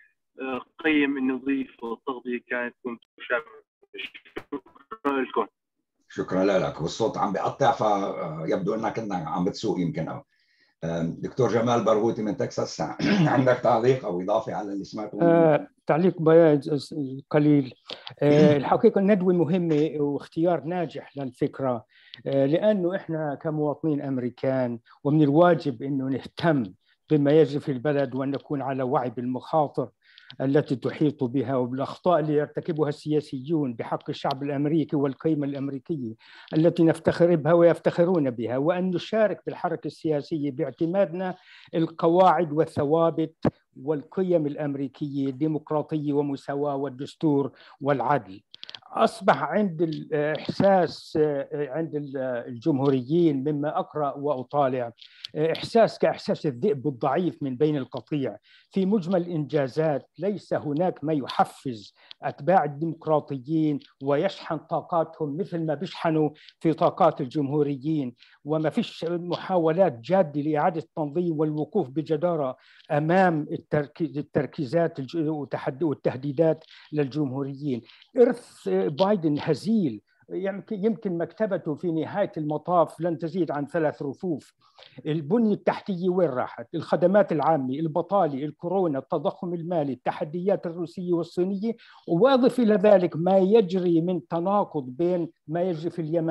[SPEAKER 7] قيم إني أضيف، والتغطية كانت مشابهة. شكرا لكم.
[SPEAKER 1] شكرا لك. والصوت عم بيقطع فيبدو انك عم بتسوق يمكن. دكتور جمال برغوثي من تكساس، عندك تعليق او اضافه على اللي سمعته؟
[SPEAKER 8] تعليق قليل. الحقيقه الندوه مهمه واختيار ناجح للفكره، لانه احنا كمواطنين امريكان ومن الواجب انه نهتم بما يجري في البلد، وان نكون على وعي بالمخاطر التي تحيط بها وبالأخطاء اللي يرتكبها السياسيون بحق الشعب الأمريكي والقيمة الأمريكية التي نفتخر بها ويفتخرون بها، وأن نشارك بالحركة السياسية باعتمادنا القواعد والثوابت والقيم الأمريكية، الديمقراطية ومساواة والدستور والعدل. أصبح عند الإحساس عند الجمهوريين مما أقرأ وأطالع إحساس كإحساس الذئب الضعيف من بين القطيع. في مجمل الإنجازات ليس هناك ما يحفز أتباع الديمقراطيين ويشحن طاقاتهم مثل ما بيشحنوا في طاقات الجمهوريين، وما فيش محاولات جادة لإعادة التنظيم والوقوف بجدارة أمام التركيزات والتهديدات للجمهوريين. إرث بايدن هزيل، يمكن مكتبته في نهاية المطاف لن تزيد عن 3 رفوف. البنية التحتية وين راحت؟ الخدمات العامة، البطالة، الكورونا، التضخم المالي، التحديات الروسية والصينية، وأضف إلى ذلك ما يجري من تناقض بين ما يجري في اليمن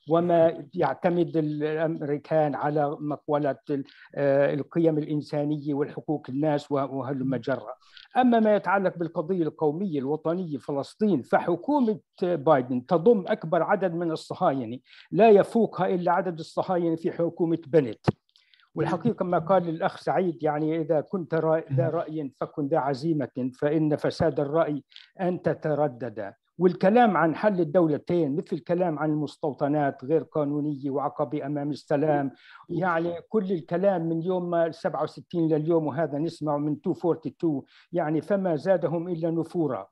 [SPEAKER 8] وما يعتمد الأمريكان على مقولة القيم الإنسانية والحقوق الناس وهلم جرة. أما ما يتعلق بالقضية القومية الوطنية فلسطين، فحكومة بايدن تضم أكبر عدد من الصهاينة، لا يفوقها إلا عدد الصهاينة في حكومة بنت. والحقيقة ما قال الأخ سعيد، يعني إذا كنت ذا رأي فكن ذا عزيمة، فإن فساد الرأي أن تتردد. والكلام عن حل الدولتين مثل الكلام عن المستوطنات غير قانونية وعقبة أمام السلام، يعني كل الكلام من يوم 67 لليوم وهذا نسمع من 242، يعني فما زادهم إلا نفورا.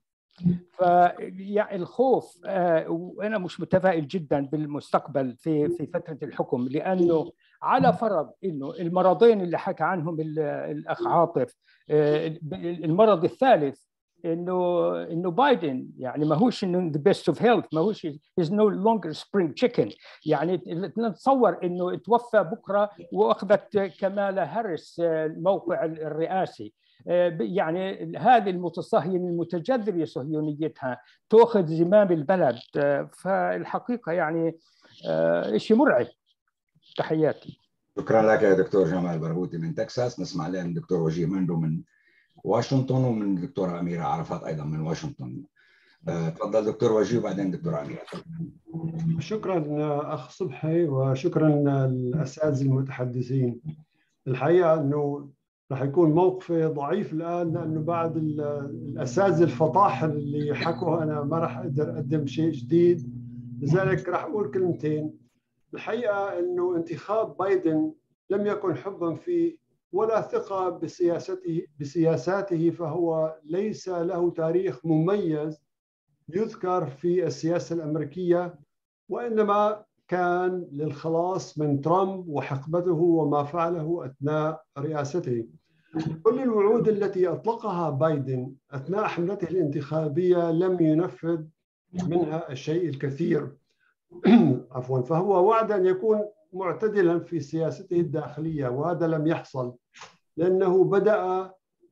[SPEAKER 8] فالخوف، وأنا مش متفائل جدا بالمستقبل في فترة الحكم، لأنه على فرض إنه المرضين اللي حكى عنهم الأخ عاطف، المرض الثالث إنه بايدن يعني ما هوش إنه the best of health، ما هوش is no longer spring chicken. يعني نتصور إنه توفى بكرة وأخذت كمالا هاريس الموقع الرئاسي، يعني هذه المتصهينة المتجذرة صهيونيتها تأخذ زمام البلد. فالحقيقة يعني شيء مرعب. تحياتي.
[SPEAKER 1] شكرا لك يا دكتور جمال برغوثي من تكساس. نسمع الآن الدكتور وجيه مندو من واشنطن، ومن الدكتورة أميرة عرفات أيضا من واشنطن. تفضل دكتور وجيه وبعدين دكتورة أميرة.
[SPEAKER 9] شكرا أخ صبحي، وشكرا الأساتذة المتحدثين. الحقيقة أنه راح يكون موقفي ضعيف الآن، لأنه بعد الأساتذة الفطاحل اللي حكوا أنا ما راح أقدر أقدم شيء جديد، لذلك راح أقول كلمتين. الحقيقة أنه انتخاب بايدن لم يكن حبا فيه ولا ثقة بسياساته، فهو ليس له تاريخ مميز يذكر في السياسة الأمريكية، وإنما كان للخلاص من ترامب وحقبته وما فعله أثناء رئاسته. كل الوعود التي أطلقها بايدن أثناء حملته الانتخابية لم ينفذ منها الشيء الكثير. عفوا. فهو وعد أن يكون معتدلا في سياسته الداخلية، وهذا لم يحصل، لأنه بدأ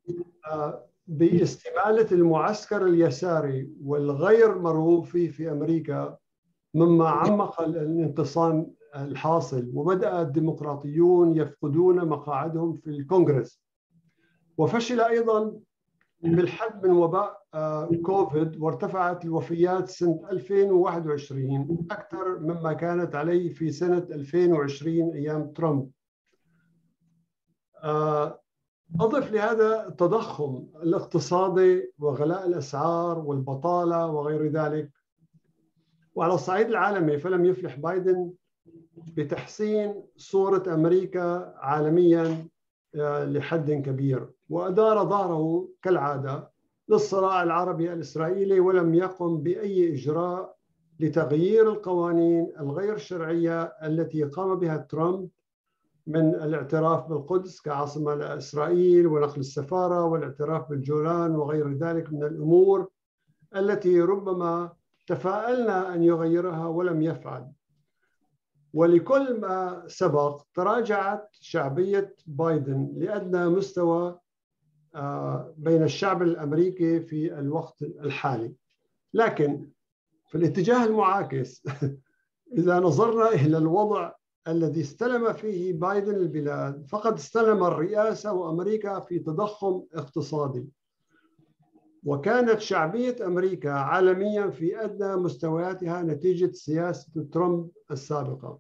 [SPEAKER 9] باستمالة المعسكر اليساري والغير مرغوب فيه في أمريكا، مما عمق الانقسام الحاصل، وبدأ الديمقراطيون يفقدون مقاعدهم في الكونغرس. وفشل أيضا بالحد من وباء كوفيد، وارتفعت الوفيات سنة 2021 أكثر مما كانت عليه في سنة 2020 أيام ترامب. أضف لهذا التضخم الاقتصادي وغلاء الأسعار والبطالة وغير ذلك. وعلى الصعيد العالمي فلم يفلح بايدن بتحسين صورة أمريكا عالميا لحد كبير، وأدار ظهره كالعادة للصراع العربي الإسرائيلي، ولم يقم بأي إجراء لتغيير القوانين الغير شرعية التي قام بها ترامب، من الاعتراف بالقدس كعاصمة لإسرائيل ونقل السفارة والاعتراف بالجولان وغير ذلك من الأمور التي ربما تفاءلنا أن يغيرها ولم يفعل. ولكل ما سبق تراجعت شعبية بايدن لأدنى مستوى بين الشعب الأمريكي في الوقت الحالي. لكن في الاتجاه المعاكس إذا نظرنا إلى الوضع الذي استلم فيه بايدن البلاد، فقد استلم الرئاسة وأمريكا في تضخم اقتصادي، وكانت شعبية أمريكا عالميا في أدنى مستوياتها نتيجة سياسة ترامب السابقة.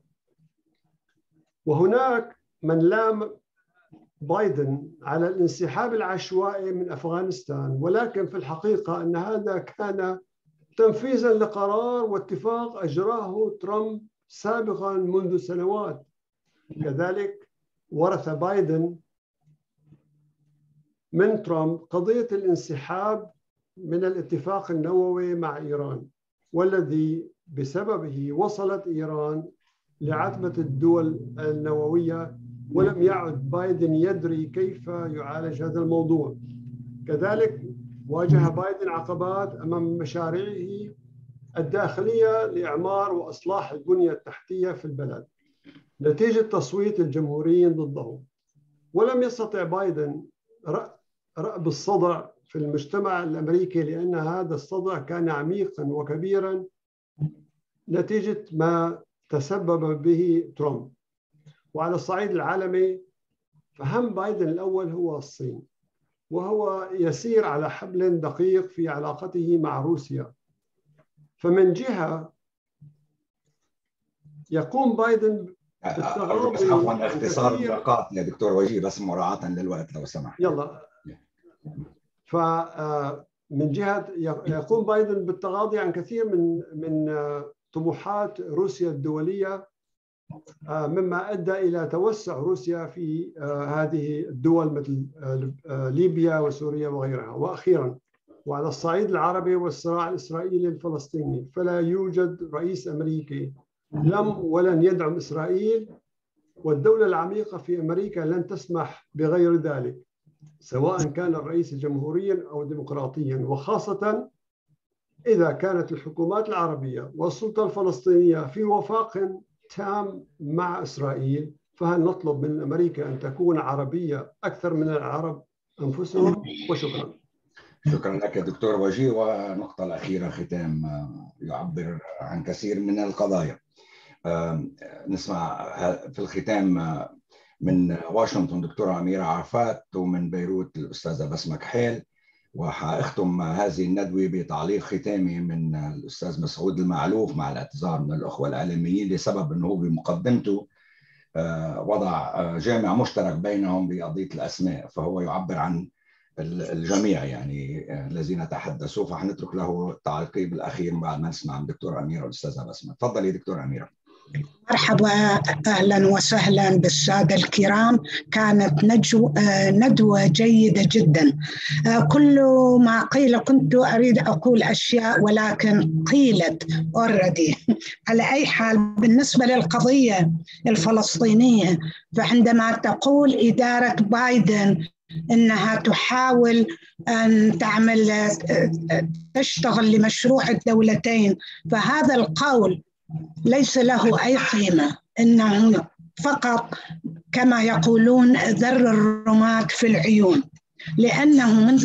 [SPEAKER 9] وهناك من لام بايدن على الانسحاب العشوائي من أفغانستان، ولكن في الحقيقة أن هذا كان تنفيذا لقرار واتفاق أجراه ترامب سابقا منذ سنوات. كذلك ورث بايدن من ترامب قضية الانسحاب من الاتفاق النووي مع إيران، والذي بسببه وصلت إيران لعتبة الدول النووية، ولم يعد بايدن يدري كيف يعالج هذا الموضوع. كذلك واجه بايدن عقبات أمام مشاريعه الداخلية لإعمار وإصلاح البنية التحتية في البلد نتيجة تصويت الجمهوريين ضده. ولم يستطع بايدن رأب الصدع في المجتمع الأمريكي، لأن هذا الصدع كان عميقا وكبيرا نتيجة ما تسبب به ترامب. وعلى الصعيد العالمي فهم بايدن الأول هو الصين، وهو يسير على حبل دقيق في علاقته مع روسيا. فمن جهة يقوم بايدن
[SPEAKER 1] بس عفوا اختصار النقاط يا دكتور وجيه بس مراعاة للوقت لو سمحت.
[SPEAKER 9] يلا. فمن جهة يقوم بايدن بالتغاضي عن كثير من طموحات روسيا الدولية، مما أدى إلى توسع روسيا في هذه الدول مثل ليبيا وسوريا وغيرها. وأخيرا وعلى الصعيد العربي والصراع الإسرائيلي الفلسطيني، فلا يوجد رئيس أمريكي لم ولن يدعم إسرائيل، والدولة العميقة في أمريكا لن تسمح بغير ذلك، سواء كان الرئيس جمهوريا أو ديمقراطيا، وخاصة إذا كانت الحكومات العربية والسلطة الفلسطينية في وفاق تام مع إسرائيل. فهل نطلب من أمريكا أن تكون عربية أكثر من العرب أنفسهم؟ وشكرا.
[SPEAKER 1] شكرا لك يا دكتور وجيه. ونقطة الأخيرة ختام يعبر عن كثير من القضايا. نسمع في الختام من واشنطن دكتورة أميرة عرفات، ومن بيروت الأستاذة بسمة كحيل. وحأختم هذه الندوة بتعليق ختامي من الأستاذ مسعود المعلوف، مع الاعتذار من الأخوة الإعلاميين لسبب أنه بمقدمته وضع جامع مشترك بينهم بقضية الأسماء، فهو يعبر عن الجميع يعني الذين تحدثوا، فحنترك له التعقيب الأخير بعد ما نسمع من دكتورة أميرة والأستاذة بسمة. تفضلي دكتورة أميرة.
[SPEAKER 10] مرحبا، أهلا وسهلا بالسادة الكرام. كانت ندوة جيدة جدا. كل ما قيل كنت أريد أقول أشياء ولكن قيلت already. على أي حال، بالنسبة للقضية الفلسطينية، فعندما تقول إدارة بايدن إنها تحاول أن تشتغل لمشروع الدولتين، فهذا القول ليس له أي قيمة، إنه فقط كما يقولون ذر الرماد في العيون، لأنه منذ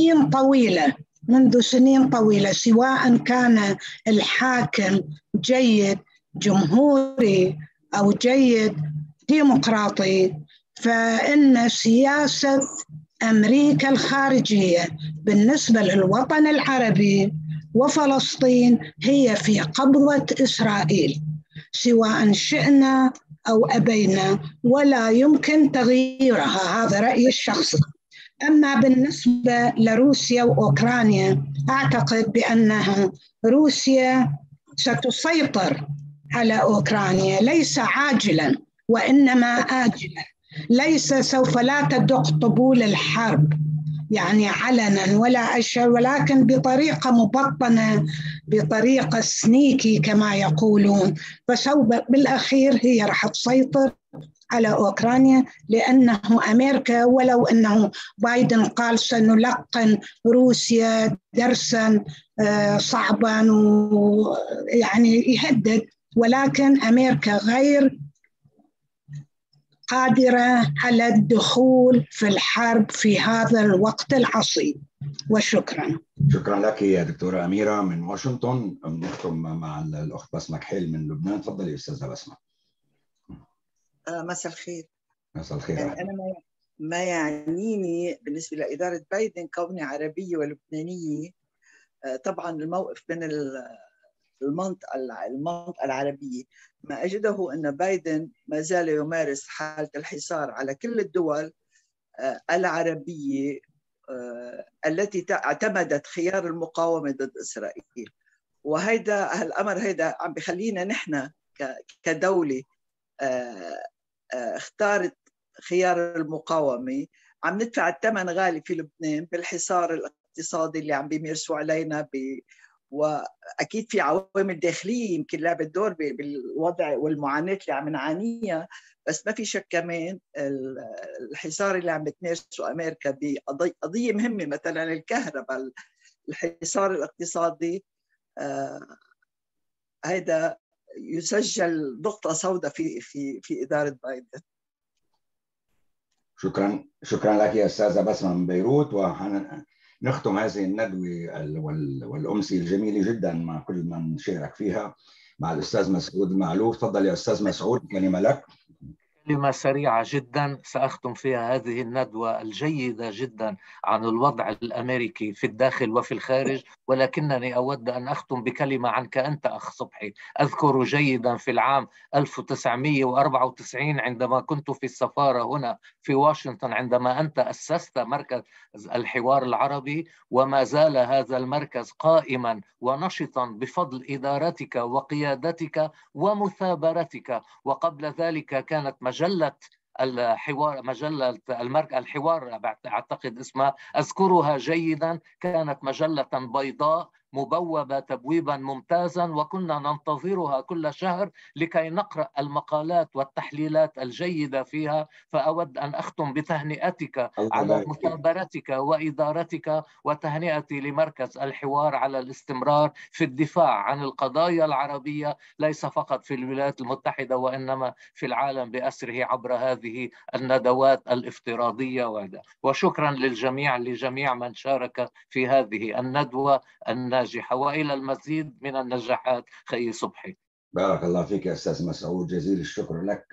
[SPEAKER 10] سنين طويلة سواء كان الحاكم جيد جمهوري أو جيد ديمقراطي، فإن سياسة أمريكا الخارجية بالنسبة للوطن العربي وفلسطين هي في قبضة إسرائيل، سواء شئنا أو أبينا، ولا يمكن تغييرها. هذا رأيي الشخصي. أما بالنسبة لروسيا وأوكرانيا، أعتقد بأنها روسيا ستسيطر على أوكرانيا، ليس عاجلا وإنما آجلا. ليس سوف لا تدق طبول الحرب يعني علنا ولا أشياء، ولكن بطريقة مبطنة، بطريقة سنيكي كما يقولون. فسوف بالأخير هي راح تسيطر على أوكرانيا، لأنه أمريكا ولو أنه بايدن قال سنلقن روسيا درسا صعبا ويعني يهدد، ولكن أمريكا غير قادرة على الدخول في الحرب في هذا الوقت العصيب. وشكرا.
[SPEAKER 1] شكرا لك يا دكتورة أميرة من واشنطن. نختم مع الأخت بسمة كحيل من لبنان. تفضلي أستاذة بسمة.
[SPEAKER 11] مساء الخير.
[SPEAKER 1] مساء الخير.
[SPEAKER 11] يعني أنا ما يعنيني بالنسبة لإدارة بايدن كوني عربية ولبنانية، طبعا الموقف من المنطقة العربية، ما أجده أن بايدن ما زال يمارس حالة الحصار على كل الدول العربية التي اعتمدت خيار المقاومة ضد إسرائيل. وهيدا الأمر هيدا عم بخلينا نحن كدولة اختارت خيار المقاومة، عم ندفع الثمن غالي في لبنان بالحصار الاقتصادي اللي عم بيمارسوا علينا وأكيد في عوامل داخلية يمكن لعبت دور بالوضع والمعاناة اللي عم نعانيها، بس ما في شك كمان الحصار اللي عم بتمارسه أمريكا بقضية مهمة مثلا الكهرباء، الحصار الاقتصادي، هذا يسجل نقطة سوداء في إدارة بايدن.
[SPEAKER 1] شكرا لك يا أستاذة بسمة من بيروت. ونختم هذه الندوة والأمسية الجميلة جدا مع كل من شارك فيها مع الأستاذ مسعود المعلوف. تفضل يا أستاذ مسعود، كلمة لك.
[SPEAKER 2] كلمة سريعة جدا سأختم فيها هذه الندوة الجيدة جدا عن الوضع الأمريكي في الداخل وفي الخارج، ولكنني أود أن أختم بكلمة عنك أنت أخ صبحي. أذكر جيدا في العام 1994 عندما كنت في السفارة هنا في واشنطن، عندما أنت أسست مركز الحوار العربي، وما زال هذا المركز قائما ونشطا بفضل إدارتك وقيادتك ومثابرتك. وقبل ذلك كانت مجلة الحوار، مجلة الحوار أعتقد اسمها، أذكرها جيدا، كانت مجلة بيضاء مبوبة تبويبا ممتازا، وكنا ننتظرها كل شهر لكي نقرأ المقالات والتحليلات الجيدة فيها. فأود أن أختم بتهنئتك على مثابرتك وإدارتك، وتهنئتي لمركز الحوار على الاستمرار في الدفاع عن القضايا العربية، ليس فقط في الولايات المتحدة وإنما في العالم بأسره عبر هذه الندوات الافتراضية. وشكرا لجميع من شارك في هذه الندوة الناجحة، وإلى المزيد من النجاحات خي صبحي.
[SPEAKER 1] بارك الله فيك يا أستاذ مسعود، جزيل الشكر لك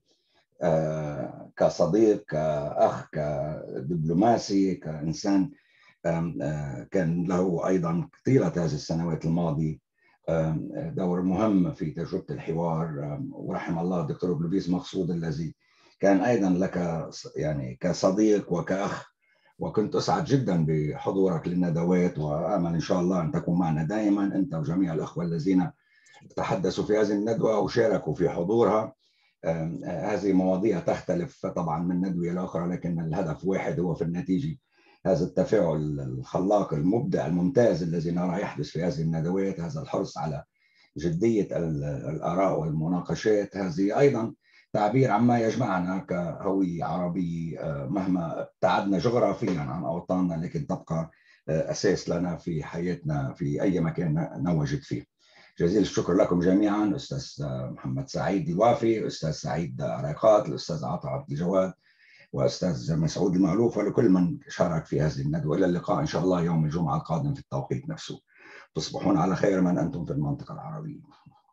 [SPEAKER 1] كصديق، كأخ، كدبلوماسي، كإنسان كان له أيضا طيلة هذه السنوات الماضية دور مهم في تجربة الحوار. ورحم الله الدكتور بلوفيس مقصود الذي كان أيضا لك يعني كصديق وكأخ، وكنت أسعد جدا بحضورك للندوات، وآمل إن شاء الله أن تكون معنا دائما أنت وجميع الأخوة الذين تحدثوا في هذه الندوة وشاركوا في حضورها. هذه مواضيع تختلف طبعا من ندوة إلى أخرى، لكن الهدف واحد هو في النتيجة هذا التفاعل الخلاق المبدع الممتاز الذي نرى يحدث في هذه الندوات، هذا الحرص على جدية الآراء والمناقشات. هذه أيضا تعبير عما يجمعنا كهوية عربية، مهما ابتعدنا جغرافيا عن أوطاننا لكن تبقى أساس لنا في حياتنا في أي مكان نوجد فيه. جزيل الشكر لكم جميعا، أستاذ محمد سعيد الوافي، أستاذ سعيد عريقات، الأستاذ عاطف عبد الجواد، وأستاذ مسعود المعلوف، ولكل من شارك في هذه الندوة. إلى اللقاء إن شاء الله يوم الجمعة القادم في التوقيت نفسه. تصبحون على خير من أنتم في المنطقة العربية.